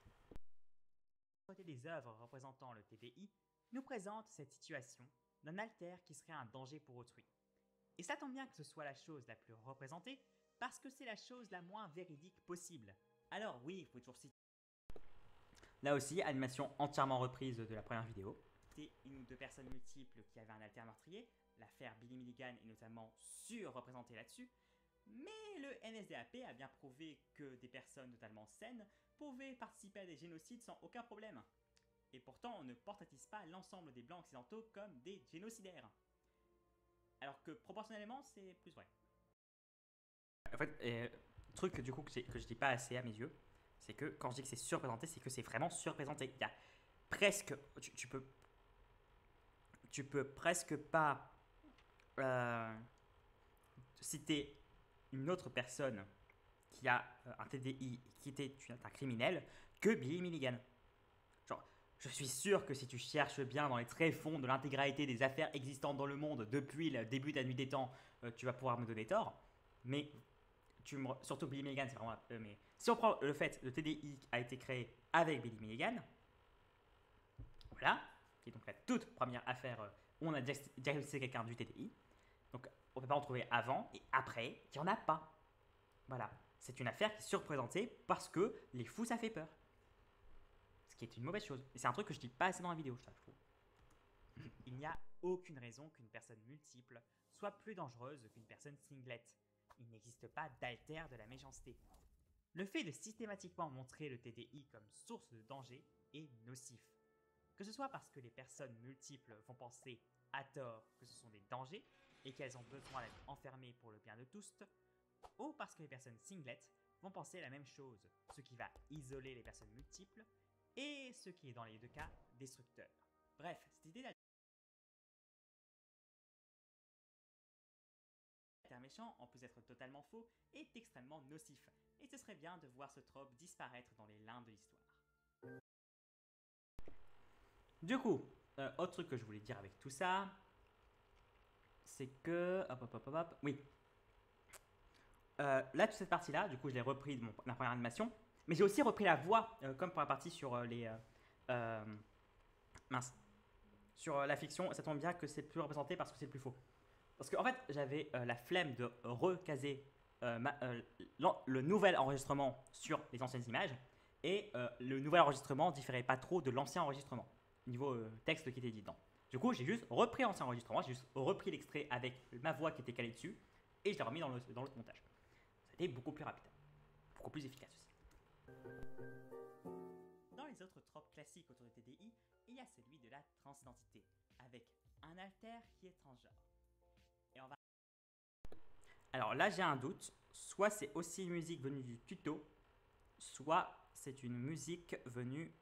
Côté des œuvres représentant le TDI, nous présente cette situation d'un alter qui serait un danger pour autrui. Et ça tombe bien que ce soit la chose la plus représentée, parce que c'est la chose la moins véridique possible. Alors oui, il faut toujours citer. Là aussi, animation entièrement reprise de la première vidéo. C'était une ou deux personnes multiples qui avaient un alter meurtrier. L'affaire Billy Milligan est notamment surreprésentée là-dessus. Mais le NSDAP a bien prouvé que des personnes totalement saines pouvaient participer à des génocides sans aucun problème. Et pourtant, on ne portraitise pas l'ensemble des blancs occidentaux comme des génocidaires. Alors que proportionnellement, c'est plus vrai. En fait, truc du coup que je dis pas assez à mes yeux, c'est que quand je dis que c'est surreprésenté, c'est que c'est vraiment surreprésenté. Il y a presque, tu peux presque pas citer une autre personne qui a un TDI, qui était un criminel, que Billy Milligan. Genre, je suis sûr que si tu cherches bien dans les tréfonds de l'intégralité des affaires existantes dans le monde depuis le début de la nuit des temps, tu vas pouvoir me donner tort. Mais surtout Billy Milligan, c'est vraiment. Mais si on prend le fait, le TDI a été créé avec Billy Milligan, voilà, qui est donc la toute première affaire où on a diagnostiqué quelqu'un du TDI. Donc, on ne peut pas en trouver avant et après, il n'y en a pas. Voilà. C'est une affaire qui est surreprésentée parce que les fous, ça fait peur. Ce qui est une mauvaise chose. Et c'est un truc que je dis pas assez dans la vidéo, je trouve. Il n'y a aucune raison qu'une personne multiple soit plus dangereuse qu'une personne singlet. Il n'existe pas d'alter de la méchanceté. Le fait de systématiquement montrer le TDI comme source de danger est nocif. Que ce soit parce que les personnes multiples vont penser à tort que ce sont des dangers et qu'elles ont besoin d'être enfermées pour le bien de tous, ou parce que les personnes singlet vont penser la même chose, ce qui va isoler les personnes multiples, et ce qui est dans les deux cas destructeur. Bref, cette idée d'alter méchant, en plus d'être totalement faux, est extrêmement nocif, et ce serait bien de voir ce trope disparaître dans les limbes de l'histoire. Du coup, autre truc que je voulais dire avec tout ça, c'est que... Oui. Là, toute cette partie-là, du coup, je l'ai repris de ma première animation. Mais j'ai aussi repris la voix, comme pour la partie sur sur la fiction, ça tombe bien que c'est le plus représenté parce que c'est le plus faux. Parce qu'en fait, j'avais la flemme de recaser le nouvel enregistrement sur les anciennes images, et le nouvel enregistrement différait pas trop de l'ancien enregistrement, niveau texte qui était dit dedans. Du coup, j'ai juste repris l'ancien enregistrement, j'ai juste repris l'extrait avec ma voix qui était calée dessus, et je l'ai remis dans l'autre montage. C'était beaucoup plus rapide, beaucoup plus efficace aussi. Dans les autres tropes classiques autour de TDI, il y a celui de la transidentité, avec un alter qui est transgenre. Et on va... Alors là, j'ai un doute. Soit c'est aussi une musique venue du tuto, soit c'est une musique venue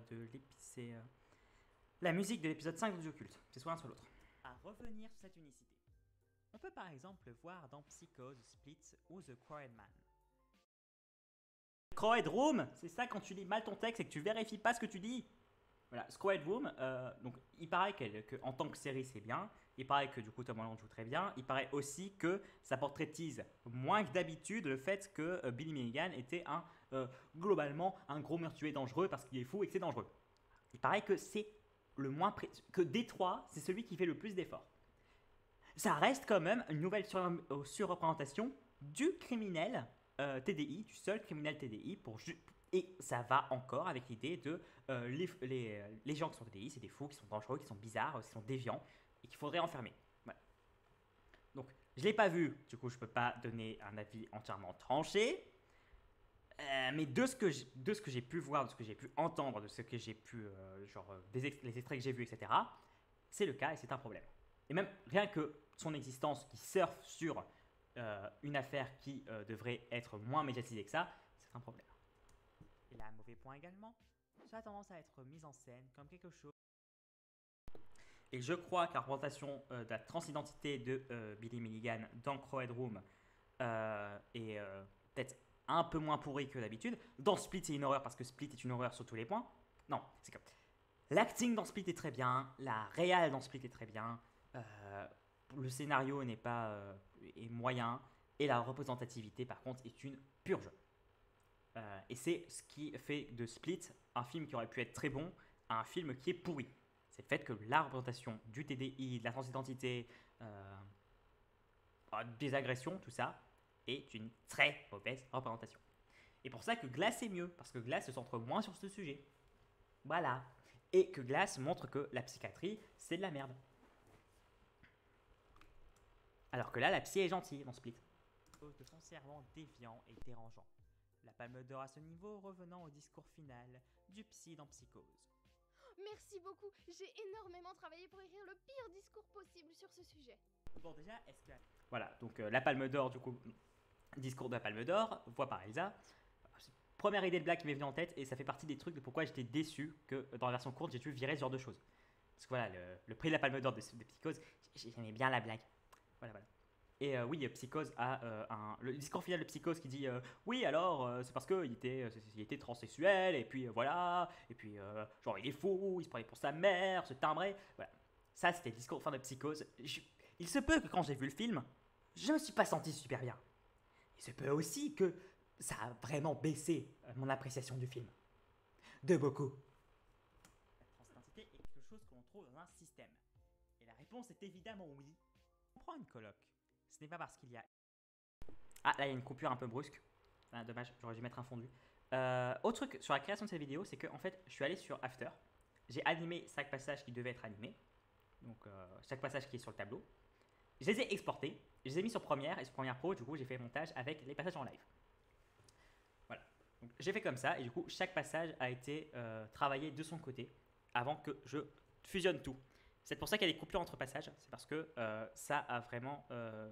la musique de l'épisode 5 d'Audio Culte. C'est soit l'un soit l'autre. à revenir sur cette unicité. On peut par exemple le voir dans Psychose, Split ou The Quiet Man. Squared Room, c'est ça quand tu lis mal ton texte et que tu vérifies pas ce que tu dis. Voilà, Squared Room, donc il paraît qu'en tant que série c'est bien. Il paraît que du coup Tom Holland joue très bien. Il paraît aussi que ça portraitise moins que d'habitude le fait que Billy Milligan était globalement un gros meurtrier dangereux parce qu'il est fou et que c'est dangereux. Il paraît que c'est le moins que des trois, c'est celui qui fait le plus d'efforts. Ça reste quand même une nouvelle surreprésentation du criminel TDI, du seul criminel TDI et ça va encore avec l'idée de les gens qui sont TDI, c'est des fous qui sont dangereux, qui sont bizarres, qui sont déviants et qu'il faudrait enfermer. Voilà. Donc, je ne l'ai pas vu, du coup, je ne peux pas donner un avis entièrement tranché. Mais de ce que j'ai pu voir, de ce que j'ai pu entendre, de ce que j'ai pu, les extraits que j'ai vus, etc., c'est le cas et c'est un problème. Et même rien que son existence qui surfe sur une affaire qui devrait être moins médiatisée que ça, c'est un problème. Et là, un mauvais point également, ça a tendance à être mise en scène comme quelque chose. Et je crois que la représentation de la transidentité de Billy Milligan dans Crowhead Room est peut-être un peu moins pourrie que d'habitude. Dans Split, c'est une horreur parce que Split est une horreur sur tous les points. Non, c'est que l'acting dans Split est très bien, la réal dans Split est très bien, le scénario est moyen, et la représentativité, par contre, est une purge. Et c'est ce qui fait de Split un film qui aurait pu être très bon à un film qui est pourri. C'est le fait que la représentation du TDI, de la transidentité, des agressions, tout ça, est une très mauvaise représentation. Et pour ça que Glass est mieux, parce que Glass se centre moins sur ce sujet. Voilà. Et que Glass montre que la psychiatrie, c'est de la merde. Alors que là, la psy est gentille dans Split. De foncièrement déviant et dérangeant. La palme d'or à ce niveau revenant au discours final du psy dans Psychose. Merci beaucoup, j'ai énormément travaillé pour écrire le pire discours possible sur ce sujet. Bon déjà, est-ce que... Voilà, donc la palme d'or, du coup, discours de la palme d'or, voix par Elsa. Première idée de blague qui m'est venue en tête, et ça fait partie des trucs de pourquoi j'étais déçu que dans la version courte, j'ai dû virer ce genre de choses. Parce que voilà, le prix de la palme d'or de Psychose, j'aimais bien la blague. Voilà. Et oui, Psychose a le discours final de Psychose qui dit oui, alors c'est parce qu'il était transsexuel, et puis voilà, et puis genre il est fou, il se prenait pour sa mère, se timbrait. Voilà. Ça, c'était le discours fin de Psychose. Il se peut que quand j'ai vu le film, je me suis pas senti super bien. Il se peut aussi que ça a vraiment baissé mon appréciation du film. De beaucoup. La transidentité est quelque chose que l'on trouve dans un système. Et la réponse est évidemment oui. On prend une coloc. Ce n'est pas parce qu'il y a... Ah, là, il y a une coupure un peu brusque. Ah, dommage, j'aurais dû mettre un fondu. Autre truc sur la création de cette vidéo, c'est que en fait, je suis allé sur After. J'ai animé chaque passage qui devait être animé. Donc, chaque passage qui est sur le tableau. Je les ai exportés. Je les ai mis sur Premiere. Et sur Premiere Pro, du coup, j'ai fait le montage avec les passages en live. Voilà. Donc, j'ai fait comme ça. Et du coup, chaque passage a été travaillé de son côté avant que je fusionne tout. C'est pour ça qu'il y a des coupures entre passages. C'est parce que ça a vraiment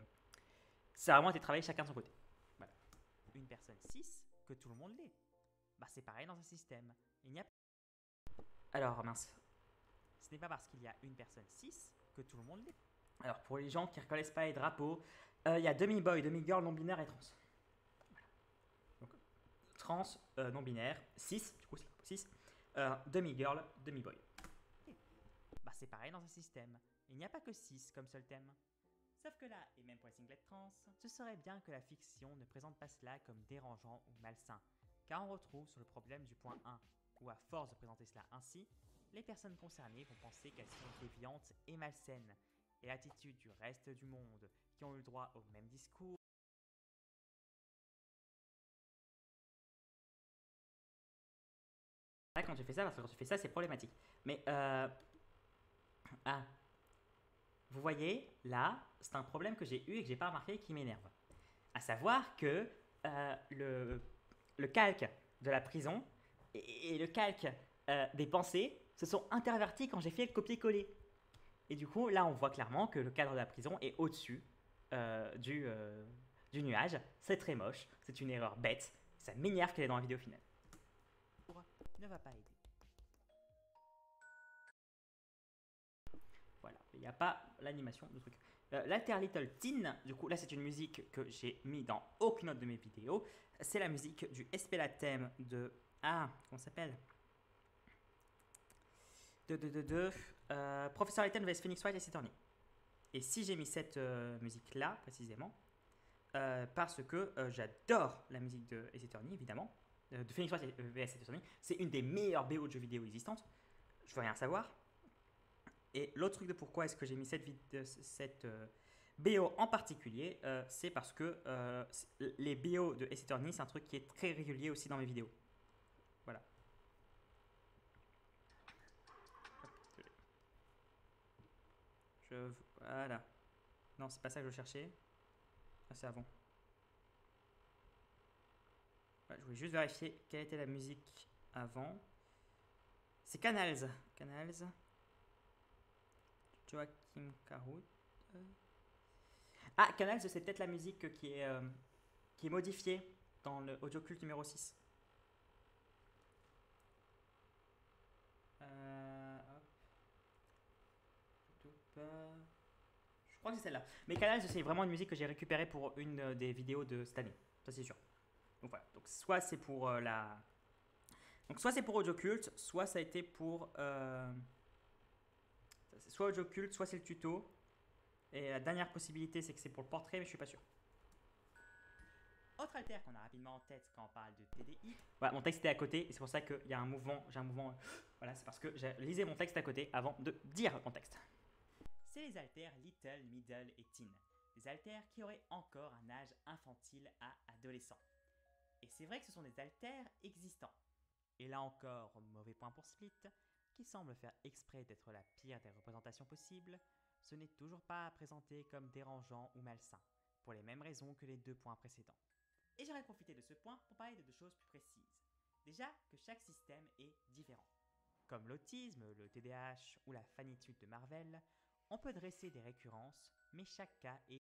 été travaillé chacun de son côté. Voilà. Une personne 6, que tout le monde l'est. Bah c'est pareil dans un système. Il n'y a... Alors, mince. Ce n'est pas parce qu'il y a une personne 6 que tout le monde l'est. Alors, pour les gens qui ne reconnaissent pas les drapeaux, il y a demi-boy, demi-girl, non-binaire et trans. Voilà. Donc, trans, non-binaire, 6, du coup c'est 6, demi-girl, demi-boy. Bah c'est pareil dans un système. Il n'y a pas que 6 comme seul thème. Sauf que là, et même pour les singlets trans, ce serait bien que la fiction ne présente pas cela comme dérangeant ou malsain, car on retrouve sur le problème du point 1, où à force de présenter cela ainsi, les personnes concernées vont penser qu'elles sont déviantes et malsaines, et l'attitude du reste du monde, qui ont eu le droit au même discours, Là, quand tu fais ça, parce que quand tu fais ça, c'est problématique. Mais, ah, vous voyez, là, c'est un problème que j'ai eu et que j'ai pas remarqué et qui m'énerve. À savoir que le calque de la prison et le calque des pensées se sont intervertis quand j'ai fait le copier-coller. Et du coup, là, on voit clairement que le cadre de la prison est au-dessus du nuage. C'est très moche, c'est une erreur bête. Ça m'énerve qu'elle est dans la vidéo finale. ne va pas aider. Voilà, il n'y a pas l'animation de truc. L'Alter Little Teen, du coup, là c'est une musique que j'ai mis dans aucune autre de mes vidéos. C'est la musique du Espela thème de. Ah, comment ça s'appelle Professor Layton vs Phoenix Wright et Ace Attorney. Et si j'ai mis cette musique-là, précisément, parce que j'adore la musique de Ace Attorney, évidemment, de Phoenix Wright vs Ace Attorney. C'est une des meilleures BO de jeux vidéo existantes. Je veux rien savoir. Et l'autre truc de pourquoi est-ce que j'ai mis cette BO en particulier, c'est parce que les BO de Ace Attorney, c'est un truc qui est très régulier aussi dans mes vidéos. Voilà. Voilà. Non, c'est pas ça que je cherchais. Ah, c'est avant. Ouais, je voulais juste vérifier quelle était la musique avant. C'est Canals. Canals. Joachim Kahut. Ah, Canals, c'est peut-être la musique qui est modifiée dans le Audio Cult numéro 6. Hop. Je crois que c'est celle-là. Mais Canals, c'est vraiment une musique que j'ai récupérée pour une des vidéos de cette année. Ça, c'est sûr. Donc voilà. Donc, soit c'est pour Donc, soit c'est pour Audio Cult, soit ça a été pour. Soit Audio Cult, soit c'est le tuto. Et la dernière possibilité, c'est que c'est pour le portrait, mais je suis pas sûr. Autre alter qu'on a rapidement en tête quand on parle de TDI. Voilà, mon texte était à côté, et c'est pour ça qu'il y a un mouvement. J'ai un mouvement. Voilà, c'est parce que j'ai lisé mon texte à côté avant de dire mon texte. C'est les alters Little, Middle et Teen. Des alters qui auraient encore un âge infantile à adolescent. Et c'est vrai que ce sont des alters existants. Et là encore, mauvais point pour Split, qui semble faire exprès d'être la pire des représentations possibles, ce n'est toujours pas présenté comme dérangeant ou malsain, pour les mêmes raisons que les deux points précédents. Et j'aurais profité de ce point pour parler de deux choses plus précises. Déjà que chaque système est différent. Comme l'autisme, le TDAH ou la fanitude de Marvel, on peut dresser des récurrences, mais chaque cas est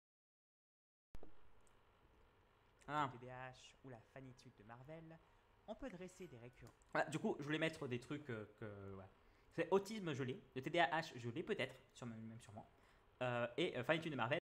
le TDAH ou la fanitude de Marvel, on peut dresser des récurrences. Voilà, du coup, je voulais mettre des trucs que. Voilà. C'est autisme, je l'ai. Le TDAH, je l'ai peut-être, même sûrement. Et fanitude de Marvel.